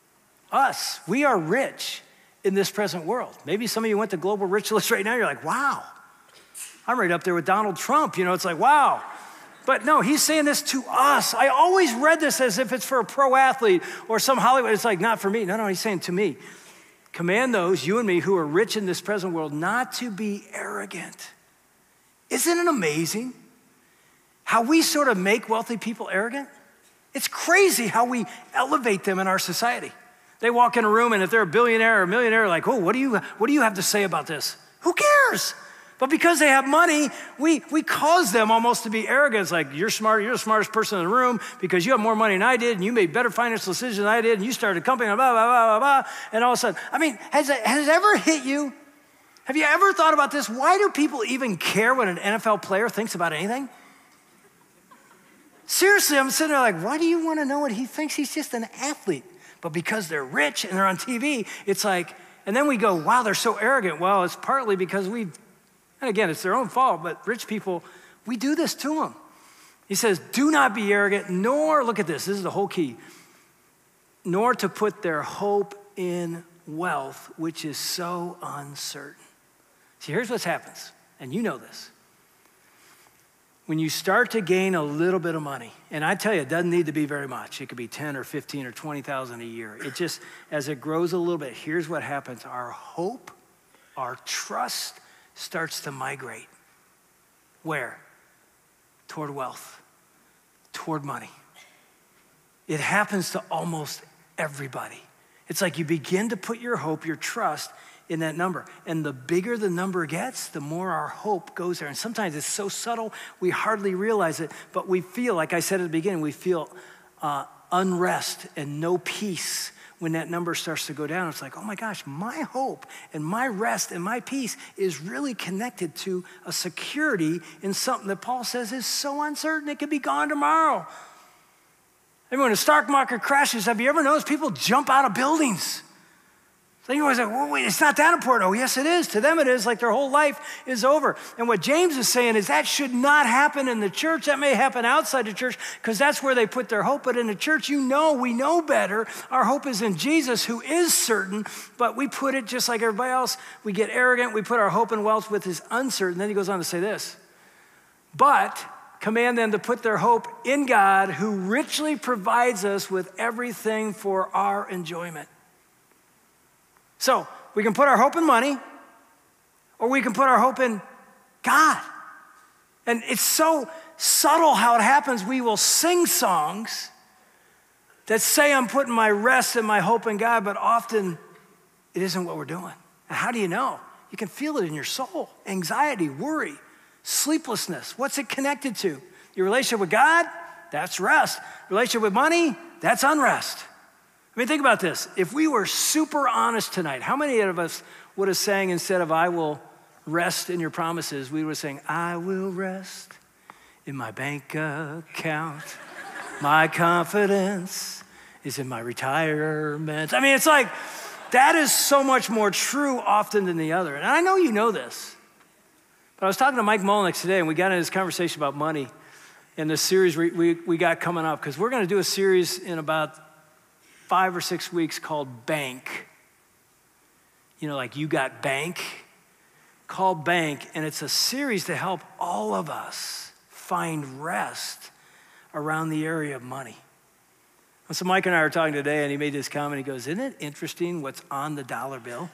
Us. We are rich in this present world. Maybe some of you went to Global Rich List right now. You're like, wow, I'm right up there with Donald Trump. It's like, wow. But no, he's saying this to us. I always read this as if it's for a pro athlete or some Hollywood. It's like, not for me. No, he's saying to me. Command those, you and me, who are rich in this present world, not to be arrogant. Isn't it amazing how we sort of make wealthy people arrogant? It's crazy how we elevate them in our society. They walk in a room, and if they're a billionaire or a millionaire, like, oh, what do you have to say about this? Who cares? But because they have money, we cause them almost to be arrogant. It's like, you're smart, you're the smartest person in the room because you have more money than I did, and you made better financial decisions than I did, and you started a company, blah, blah, blah, blah, blah. And all of a sudden, I mean, has it ever hit you? Have you ever thought about this? Why do people even care what an NFL player thinks about anything? Seriously, I'm sitting there like, why do you want to know what he thinks? He's just an athlete. But because they're rich and they're on TV, it's like, and then we go, wow, they're so arrogant. Well, it's partly because and again, it's their own fault, but rich people, we do this to them. He says, do not be arrogant, nor, look at this is the whole key, nor to put their hope in wealth, which is so uncertain. See, here's what happens, and you know this. When you start to gain a little bit of money, and I tell you, it doesn't need to be very much. It could be 10 or 15 or 20,000 a year. It just, as it grows a little bit, here's what happens. Our hope, our trust starts to migrate. Where? Toward wealth, toward money. It happens to almost everybody. It's like you begin to put your hope, your trust in that number. And the bigger the number gets, the more our hope goes there. And sometimes it's so subtle, we hardly realize it, but we feel, like I said at the beginning, we feel unrest and no peace when that number starts to go down. It's like, oh my gosh, my hope and my rest and my peace is really connected to a security in something that Paul says is so uncertain it could be gone tomorrow. And when the stock market crashes, have you ever noticed people jump out of buildings? So you always like, well, wait, it's not that important. Oh, yes, it is. To them it is, like their whole life is over. And what James is saying is that should not happen in the church. That may happen outside the church because that's where they put their hope. But in the church, we know better. Our hope is in Jesus, who is certain, but we put it just like everybody else. We get arrogant. We put our hope and wealth with his uncertain. Then he goes on to say this, but command them to put their hope in God, who richly provides us with everything for our enjoyment. So we can put our hope in money, or we can put our hope in God. And it's so subtle how it happens. We will sing songs that say I'm putting my rest and my hope in God, but often it isn't what we're doing. And how do you know? You can feel it in your soul. Anxiety, worry, sleeplessness. What's it connected to? Your relationship with God? That's rest. Relationship with money? That's unrest. I mean, think about this. If we were super honest tonight, how many of us would have sang, instead of I will rest in your promises, we would sing, I will rest in my bank account. My confidence is in my retirement. I mean, it's like, that is so much more true often than the other. And I know you know this. But I was talking to Mike Molnix today, and we got into this conversation about money in the series we got coming up, because we're going to do a series in about 5 or 6 weeks called Bank. You know, like You Got Bank, called Bank, and it's a series to help all of us find rest around the area of money. And so Mike and I were talking today, and he made this comment. He goes, isn't it interesting what's on the dollar bill?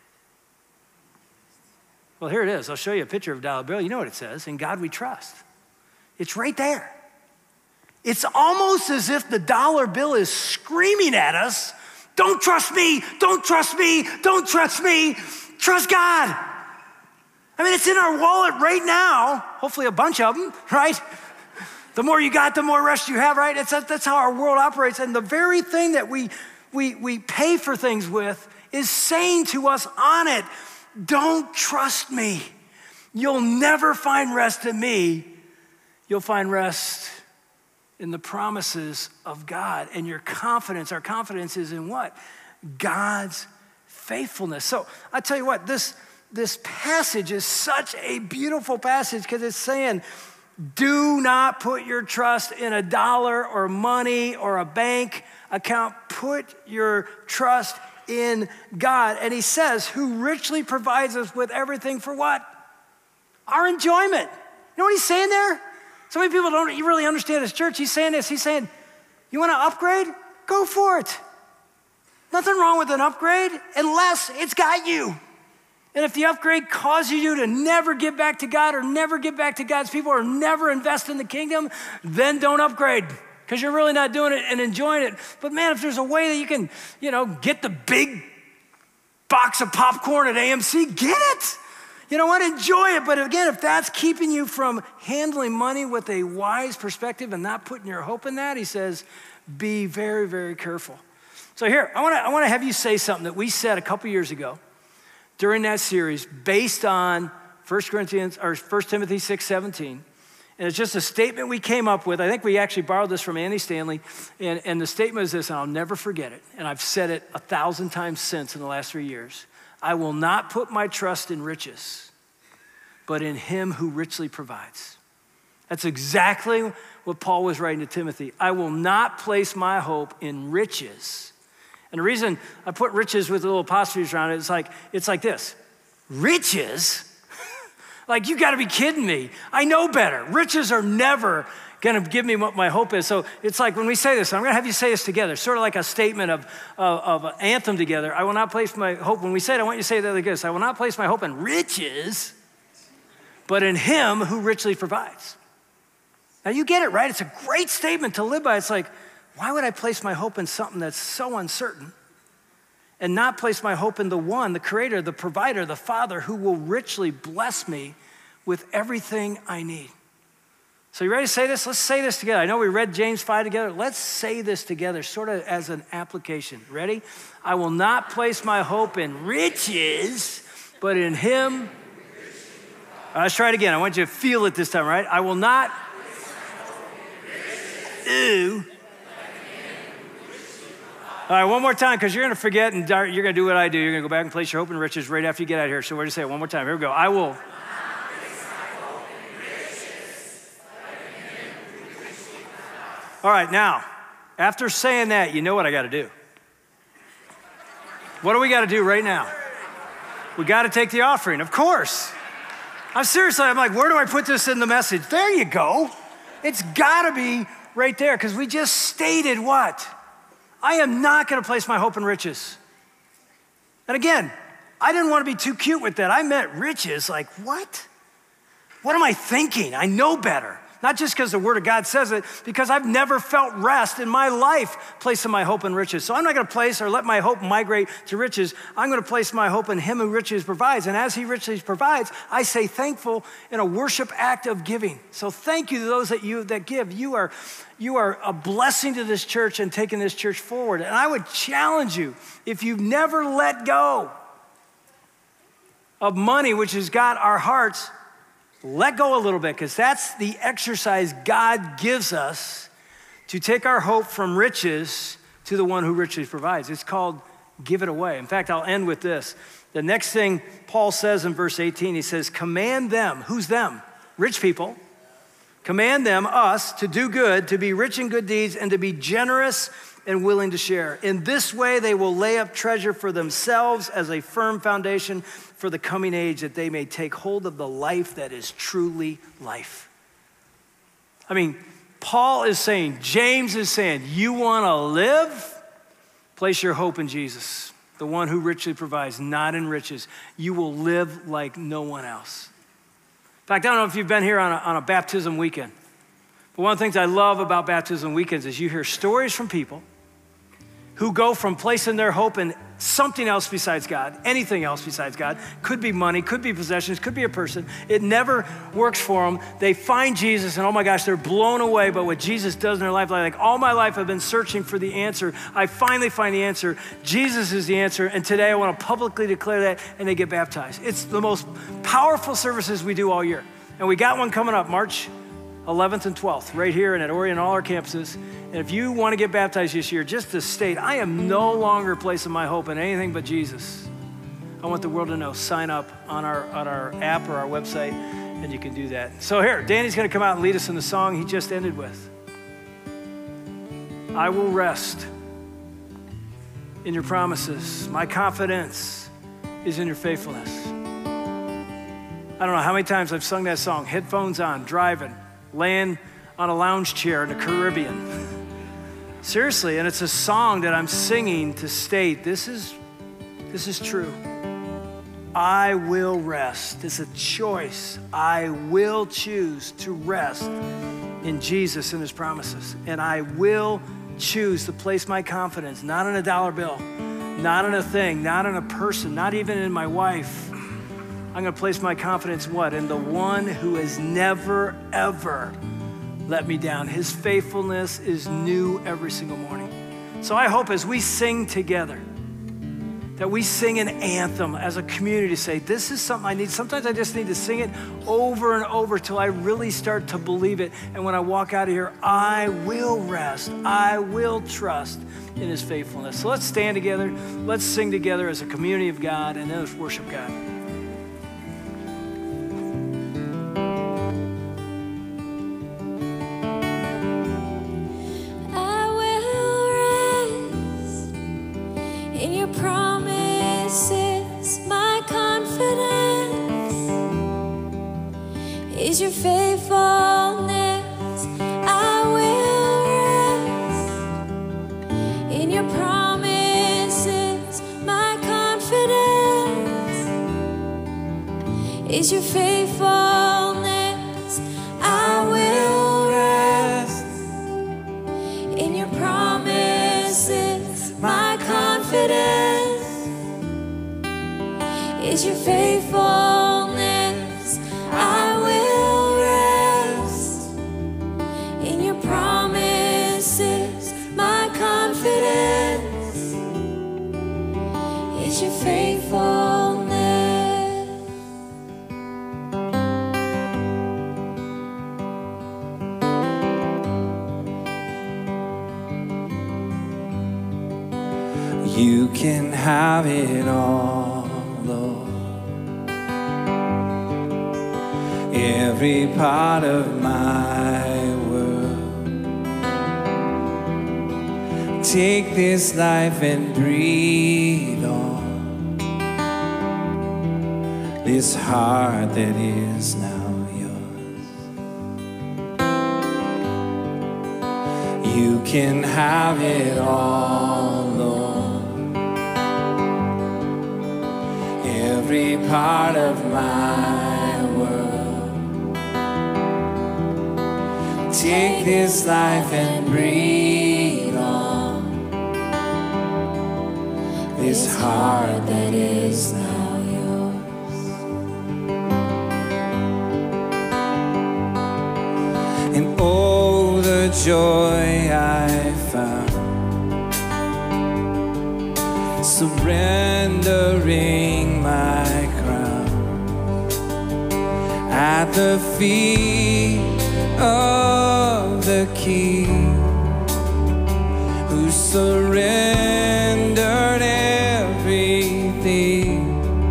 Well, here it is. I'll show you a picture of a dollar bill. You know what it says, in God we trust. It's right there. It's almost as if the dollar bill is screaming at us, don't trust me, don't trust me, don't trust me, trust God. I mean, it's in our wallet right now, hopefully a bunch of them, right? The more you got, the more rest you have, right? That's how our world operates. And the very thing that we pay for things with is saying to us on it, don't trust me. You'll never find rest in me. You'll find rest in the promises of God. And your confidence, our confidence is in what? God's faithfulness. So I tell you what, this passage is such a beautiful passage because it's saying, do not put your trust in a dollar or money or a bank account. Put your trust in God. And he says, who richly provides us with everything for what? Our enjoyment. You know what he's saying there? So many people don't really understand his church. He's saying this. He's saying, you want to upgrade? Go for it. Nothing wrong with an upgrade unless it's got you. And if the upgrade causes you to never give back to God or never give back to God's people or never invest in the kingdom, then don't upgrade because you're really not doing it and enjoying it. But man, if there's a way that you can, get the big box of popcorn at AMC, get it. You know what? Enjoy it. But again, if that's keeping you from handling money with a wise perspective and not putting your hope in that, he says, be very, very careful. So here, I want to have you say something that we said a couple years ago during that series based on 1 Timothy 6:17. And it's just a statement we came up with. I think we actually borrowed this from Andy Stanley. And the statement is this, and I'll never forget it. And I've said it 1,000 times since in the last 3 years. I will not put my trust in riches, but in him who richly provides. That's exactly what Paul was writing to Timothy. I will not place my hope in riches. And the reason I put riches with little apostrophes around it, it's like this. Riches? Like, you gotta be kidding me. I know better. Riches are never gonna give me what my hope is. So it's like when we say this, I'm gonna have you say this together, sort of like a statement of an anthem together. I will not place my hope, when we say it, I want you to say that like this. I will not place my hope in riches, but in him who richly provides. Now you get it, right? It's a great statement to live by. It's like, why would I place my hope in something that's so uncertain and not place my hope in the one, the creator, the provider, the Father who will richly bless me with everything I need? So you ready to say this? Let's say this together. I know we read James 5 together. Let's say this together sort of as an application. Ready? I will not place my hope in riches, but in him. Let's try it again. I want you to feel it this time, right? I will not. Ooh. All right, one more time, because you're going to forget and you're going to do what I do. You're going to go back and place your hope in riches right after you get out of here. So we're going to say it one more time. Here we go. I will. All right, now, after saying that, you know what I got to do. What do we got to do right now? We got to take the offering, of course. I'm like, where do I put this in the message? There you go. It's got to be right there, because we just stated what? I am not going to place my hope in riches. And again, I didn't want to be too cute with that. I meant riches, like what? What am I thinking? I know better. Not just because the Word of God says it, because I've never felt rest in my life placing my hope in riches. So I'm not going to place or let my hope migrate to riches. I'm going to place my hope in him who richly provides. And as he richly provides, I say thankful in a worship act of giving. So thank you to those that give. You are a blessing to this church and taking this church forward. And I would challenge you, if you've never let go of money, which has got our hearts, let go a little bit, because that's the exercise God gives us to take our hope from riches to the one who richly provides. It's called give it away. In fact, I'll end with this. The next thing Paul says in verse 18, he says, command them. Who's them? Rich people. Command them, us, to do good, to be rich in good deeds, and to be generous and willing to share. In this way, they will lay up treasure for themselves as a firm foundation for the coming age, that they may take hold of the life that is truly life. I mean, Paul is saying, James is saying, you want to live? Place your hope in Jesus, the one who richly provides, not in riches. You will live like no one else. In fact, I don't know if you've been here on a baptism weekend, but one of the things I love about baptism weekends is you hear stories from people who go from placing their hope in something else besides God, anything else besides God. Could be money, could be possessions, could be a person. It never works for them. They find Jesus and oh my gosh, they're blown away by what Jesus does in their life. Like all my life I've been searching for the answer. I finally find the answer. Jesus is the answer, and today I want to publicly declare that, and they get baptized. It's the most powerful services we do all year. And we got one coming up March 11th and 12th, right here and at Ori and all our campuses. And if you want to get baptized this year, just to state, I am no longer placing my hope in anything but Jesus. I want the world to know. Sign up on our app or our website, and you can do that. So here, Danny's going to come out and lead us in the song he just ended with. I will rest in your promises. My confidence is in your faithfulness. I don't know how many times I've sung that song, headphones on, driving, laying on a lounge chair in the Caribbean. Seriously, and it's a song that I'm singing to state, this is true. I will rest. It's a choice. I will choose to rest in Jesus and his promises. And I will choose to place my confidence, not in a dollar bill, not in a thing, not in a person, not even in my wife. I'm going to place my confidence, what? In the one who has never, ever let me down. His faithfulness is new every single morning. So I hope as we sing together, that we sing an anthem as a community to say, this is something I need. Sometimes I just need to sing it over and over till I really start to believe it. And when I walk out of here, I will rest. I will trust in his faithfulness. So let's stand together. Let's sing together as a community of God, and then let's worship God. Is your faithfulness. I will rest in your promises. My confidence confidence is your faithfulness. I will rest in your promises. My confidence is your faithfulness. You can have it all, Lord. Every part of my world. Take this life and breathe on this heart that is now yours. You can have it all, Lord. Every part of my world. Take this life and breathe on this heart that is now yours. And oh, the joy I found surrendering my crown at the feet of the King, who surrendered everything.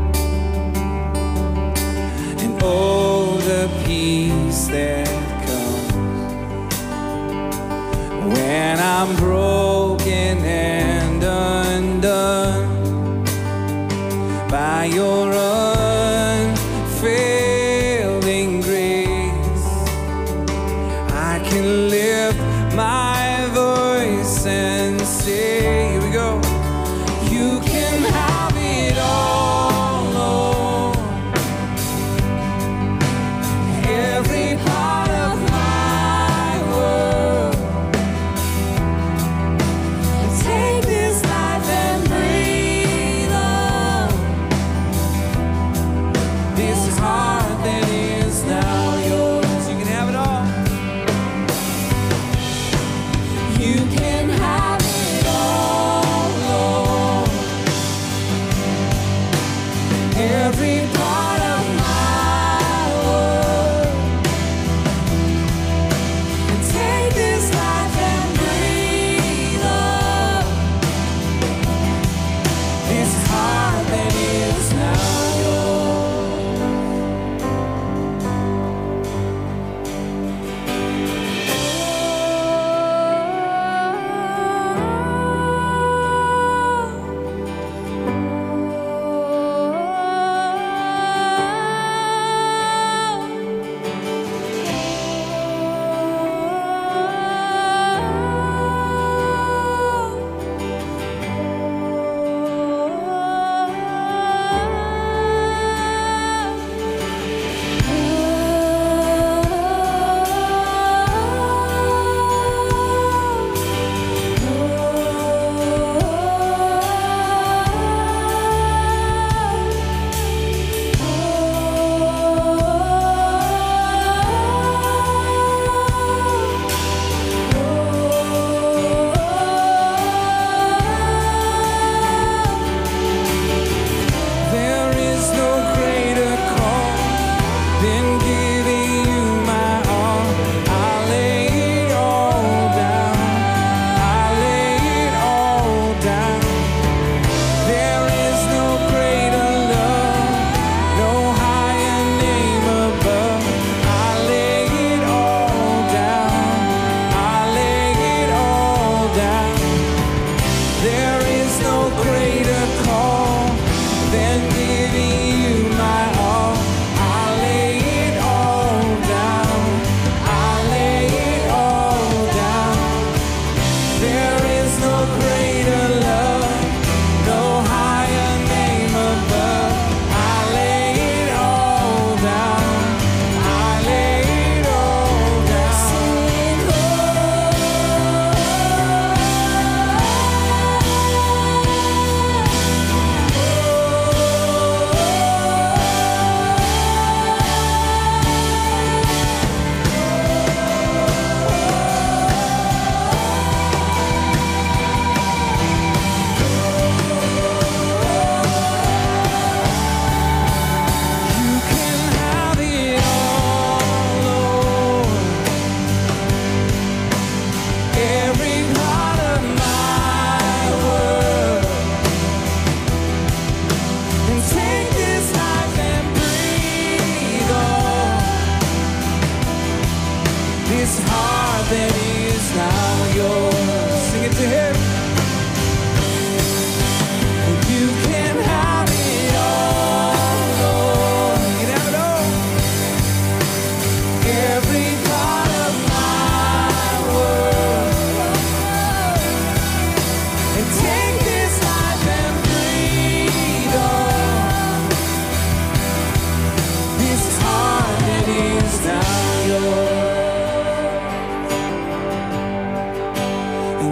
And oh, the peace that comes when I'm broken and undone by your unfailing grace. I can lift my voice and say, here we go. You can have it all, Lord. Every part of my world. Take this life and breathe on this heart that is now yours. You can have it all.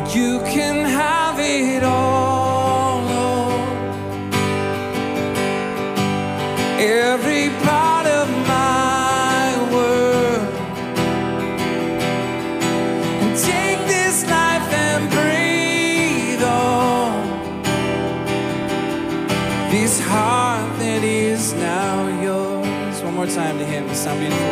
You can have it all, Lord. Every part of my world. And take this life and breathe on this heart that is now yours. One more time to him. It sounds beautiful.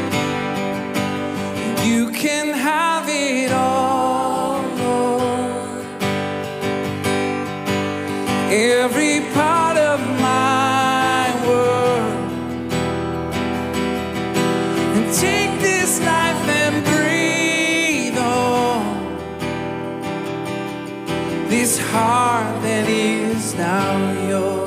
You can have it all, Lord. Every part of my world. And take this life and breathe on this heart that is now yours.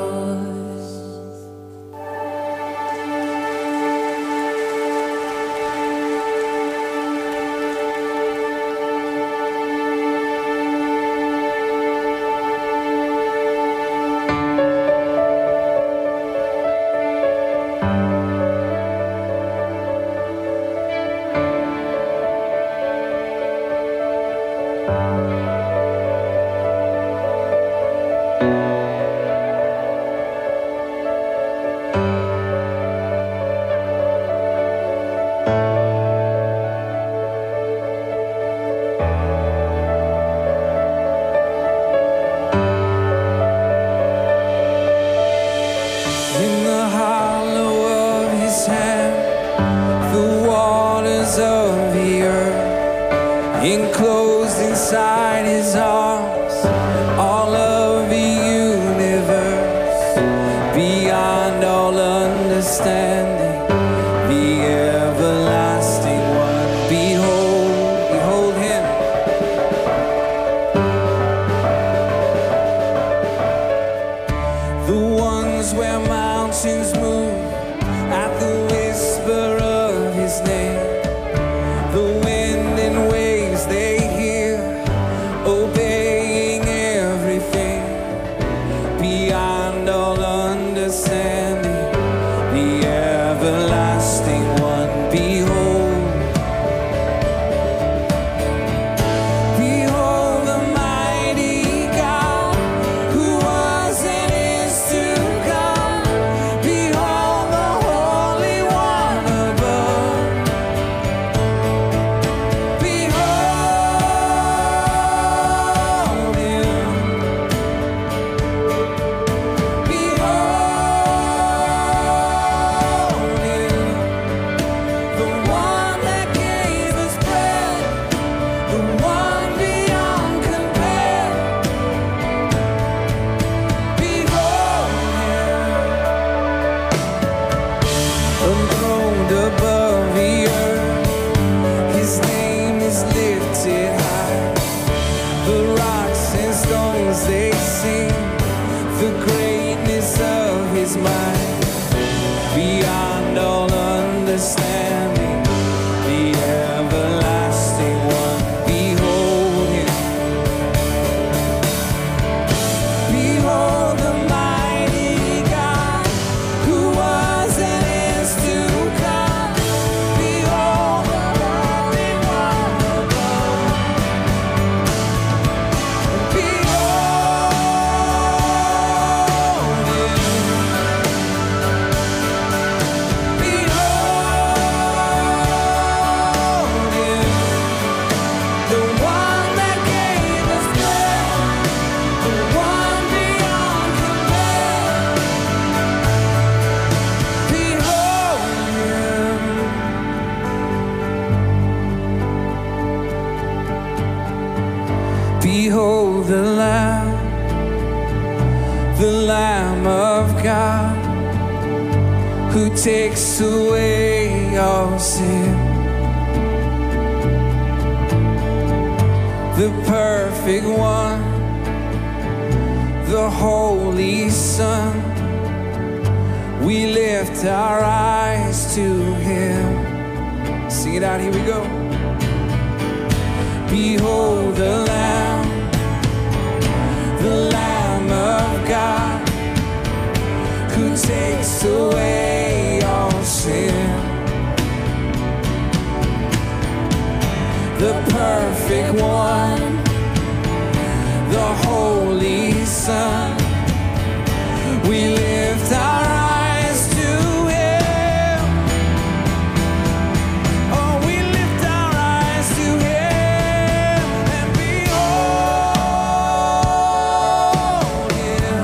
In the hollow of his hand, the waters of the earth, enclosed inside his arms, all of the universe, beyond all understanding, the everlasting one. Behold, behold him. The ones where mountains move at the whisper of his name. The wind and waves they hear, obeying everything, beyond all understanding, the everlasting one. Behold, behold the mighty God, who was and is to come. Behold the Holy One above. Behold him. Behold him. The one that gave us bread, the one beyond compare. Behold him, enthroned above the earth. His name is lifted high. The rocks and stones they sing the greatness of his might, beyond all understanding, the everlasting one. Behold him. Behold the mighty God, who was and is to come. Behold the Holy One above. Behold him. Behold him. The one that gave us bread, the one beyond compare. Behold him. Behold the Lamb of God, who takes away all sin. The perfect one, the Holy Son. We lift our eyes to him. Sing it out, here we go. Behold the Lamb of God, who takes away all sin. The perfect one, the Holy Son. We lift our eyes to Him. Oh, we lift our eyes to Him and behold Him.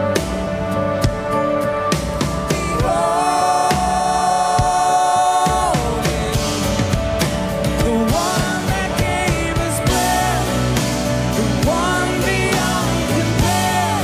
Behold Him, the one that gave us breath, the one beyond compare.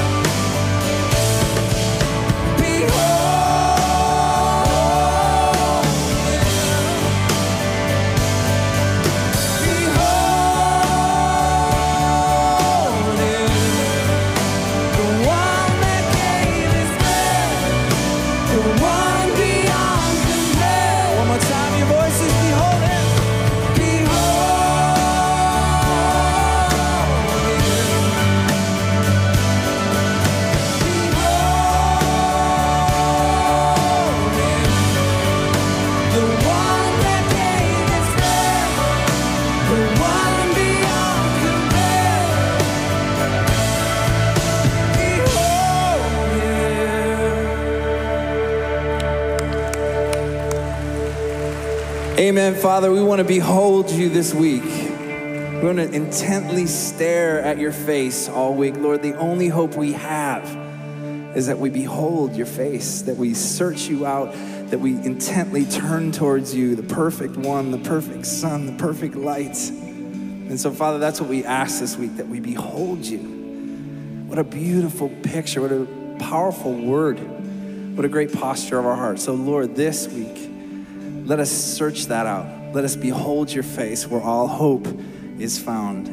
Amen, Father, we want to behold you this week. We want to intently stare at your face all week. Lord, the only hope we have is that we behold your face, that we search you out, that we intently turn towards you, the perfect one, the perfect Son, the perfect light. And so, Father, that's what we ask this week, that we behold you. What a beautiful picture, what a powerful word, what a great posture of our heart. So, Lord, this week, let us search that out. Let us behold your face where all hope is found.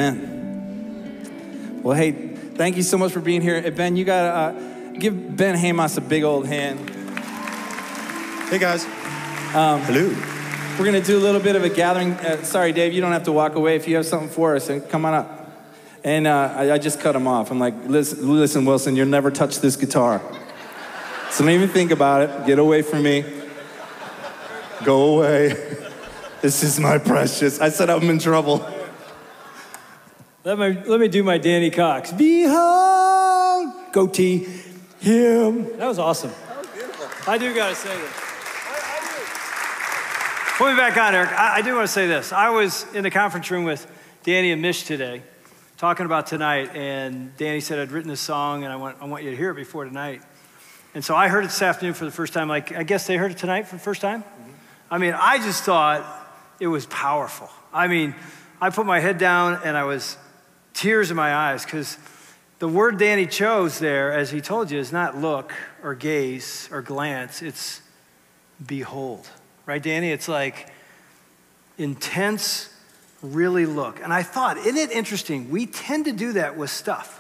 Amen. Well, hey, thank you so much for being here. Hey, Ben, you got to give Ben Hamos a big old hand. Hey, guys. Hello. We're going to do a little bit of a gathering. Sorry, Dave, you don't have to walk away. If you have something for us, come on up. And I just cut him off. I'm like, listen, Wilson, you'll never touch this guitar. So don't even think about it. Get away from me. Go away. This is my precious. I said I'm in trouble. Let me do my Danny Cox. Behold, goatee, him. That was awesome. That was beautiful. I do got to say this. I do. Put me back on, Eric. I do want to say this. I was in the conference room with Danny and Mish today, talking about tonight, and Danny said I'd written this song, and I want you to hear it before tonight. And so I heard it this afternoon for the first time. Like, I guess they heard it tonight for the first time? I mean, I just thought it was powerful. I mean, I put my head down and I was tears in my eyes because the word Danny chose there, as he told you, is not look or gaze or glance. It's behold. Right, Danny? It's like intense, really look. And I thought, isn't it interesting? We tend to do that with stuff.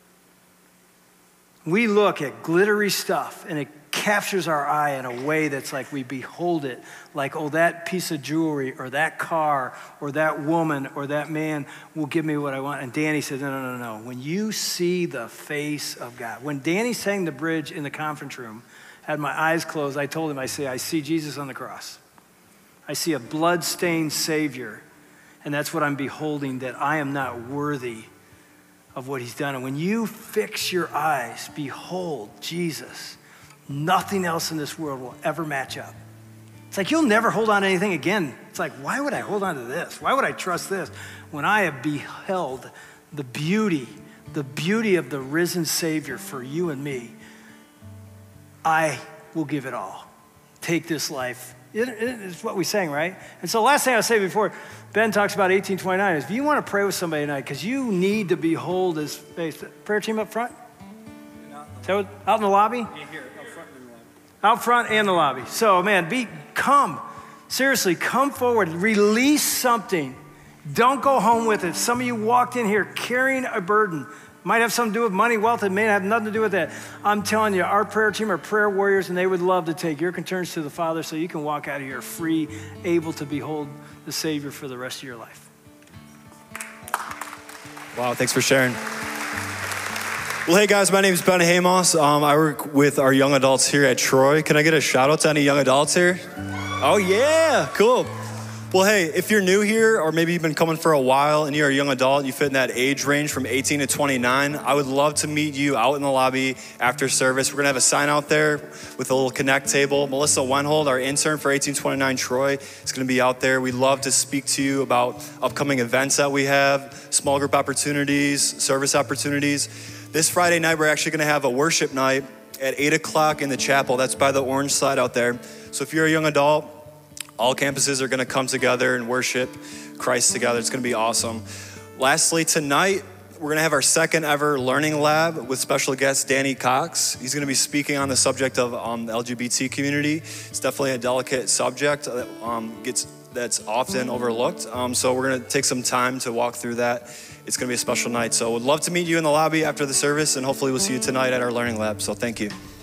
We look at glittery stuff and it captures our eye in a way that's like we behold it, like, oh, that piece of jewelry or that car or that woman or that man will give me what I want. And Danny said, no. When you see the face of God, when Danny sang the bridge in the conference room, had my eyes closed, I told him, I see Jesus on the cross. I see a blood-stained Savior, and that's what I'm beholding, that I am not worthy of what he's done. And when you fix your eyes, behold Jesus, nothing else in this world will ever match up. It's like you'll never hold on to anything again. It's like, why would I hold on to this? Why would I trust this? When I have beheld the beauty of the risen Savior for you and me, I will give it all. Take this life. It's what we sang, right? And so last thing I'll say before Ben talks about 1829 is if you want to pray with somebody tonight, because you need to behold his face. Prayer team up front? Out in the lobby? Yeah, here, out front and the lobby. Out front and the lobby. So, man, come. Seriously, come forward. Release something. Don't go home with it. Some of you walked in here carrying a burden. Might have something to do with money, wealth. It may have nothing to do with that. I'm telling you, our prayer team are prayer warriors, and they would love to take your concerns to the Father so you can walk out of here free, able to behold the Savior for the rest of your life. Wow, thanks for sharing. Well, hey guys, my name is Ben Hamos. I work with our young adults here at Troy. Can I get a shout out to any young adults here? Oh yeah, cool. Well, hey, if you're new here or maybe you've been coming for a while and you're a young adult, you fit in that age range from 18 to 29, I would love to meet you out in the lobby after service. We're gonna have a sign out there with a little connect table. Melissa Wenhold, our intern for 1829 Troy, is gonna be out there. We'd love to speak to you about upcoming events that we have, small group opportunities, service opportunities. This Friday night, we're actually gonna have a worship night at 8 o'clock in the chapel. That's by the orange slide out there. So if you're a young adult, all campuses are gonna come together and worship Christ together. It's gonna be awesome. Lastly, tonight, we're gonna have our second ever learning lab with special guest Danny Cox. He's gonna be speaking on the subject of the LGBT community. It's definitely a delicate subject that's often overlooked. So we're gonna take some time to walk through that. It's gonna be a special night. So would love to meet you in the lobby after the service, and hopefully we'll see you tonight at our learning lab. So thank you.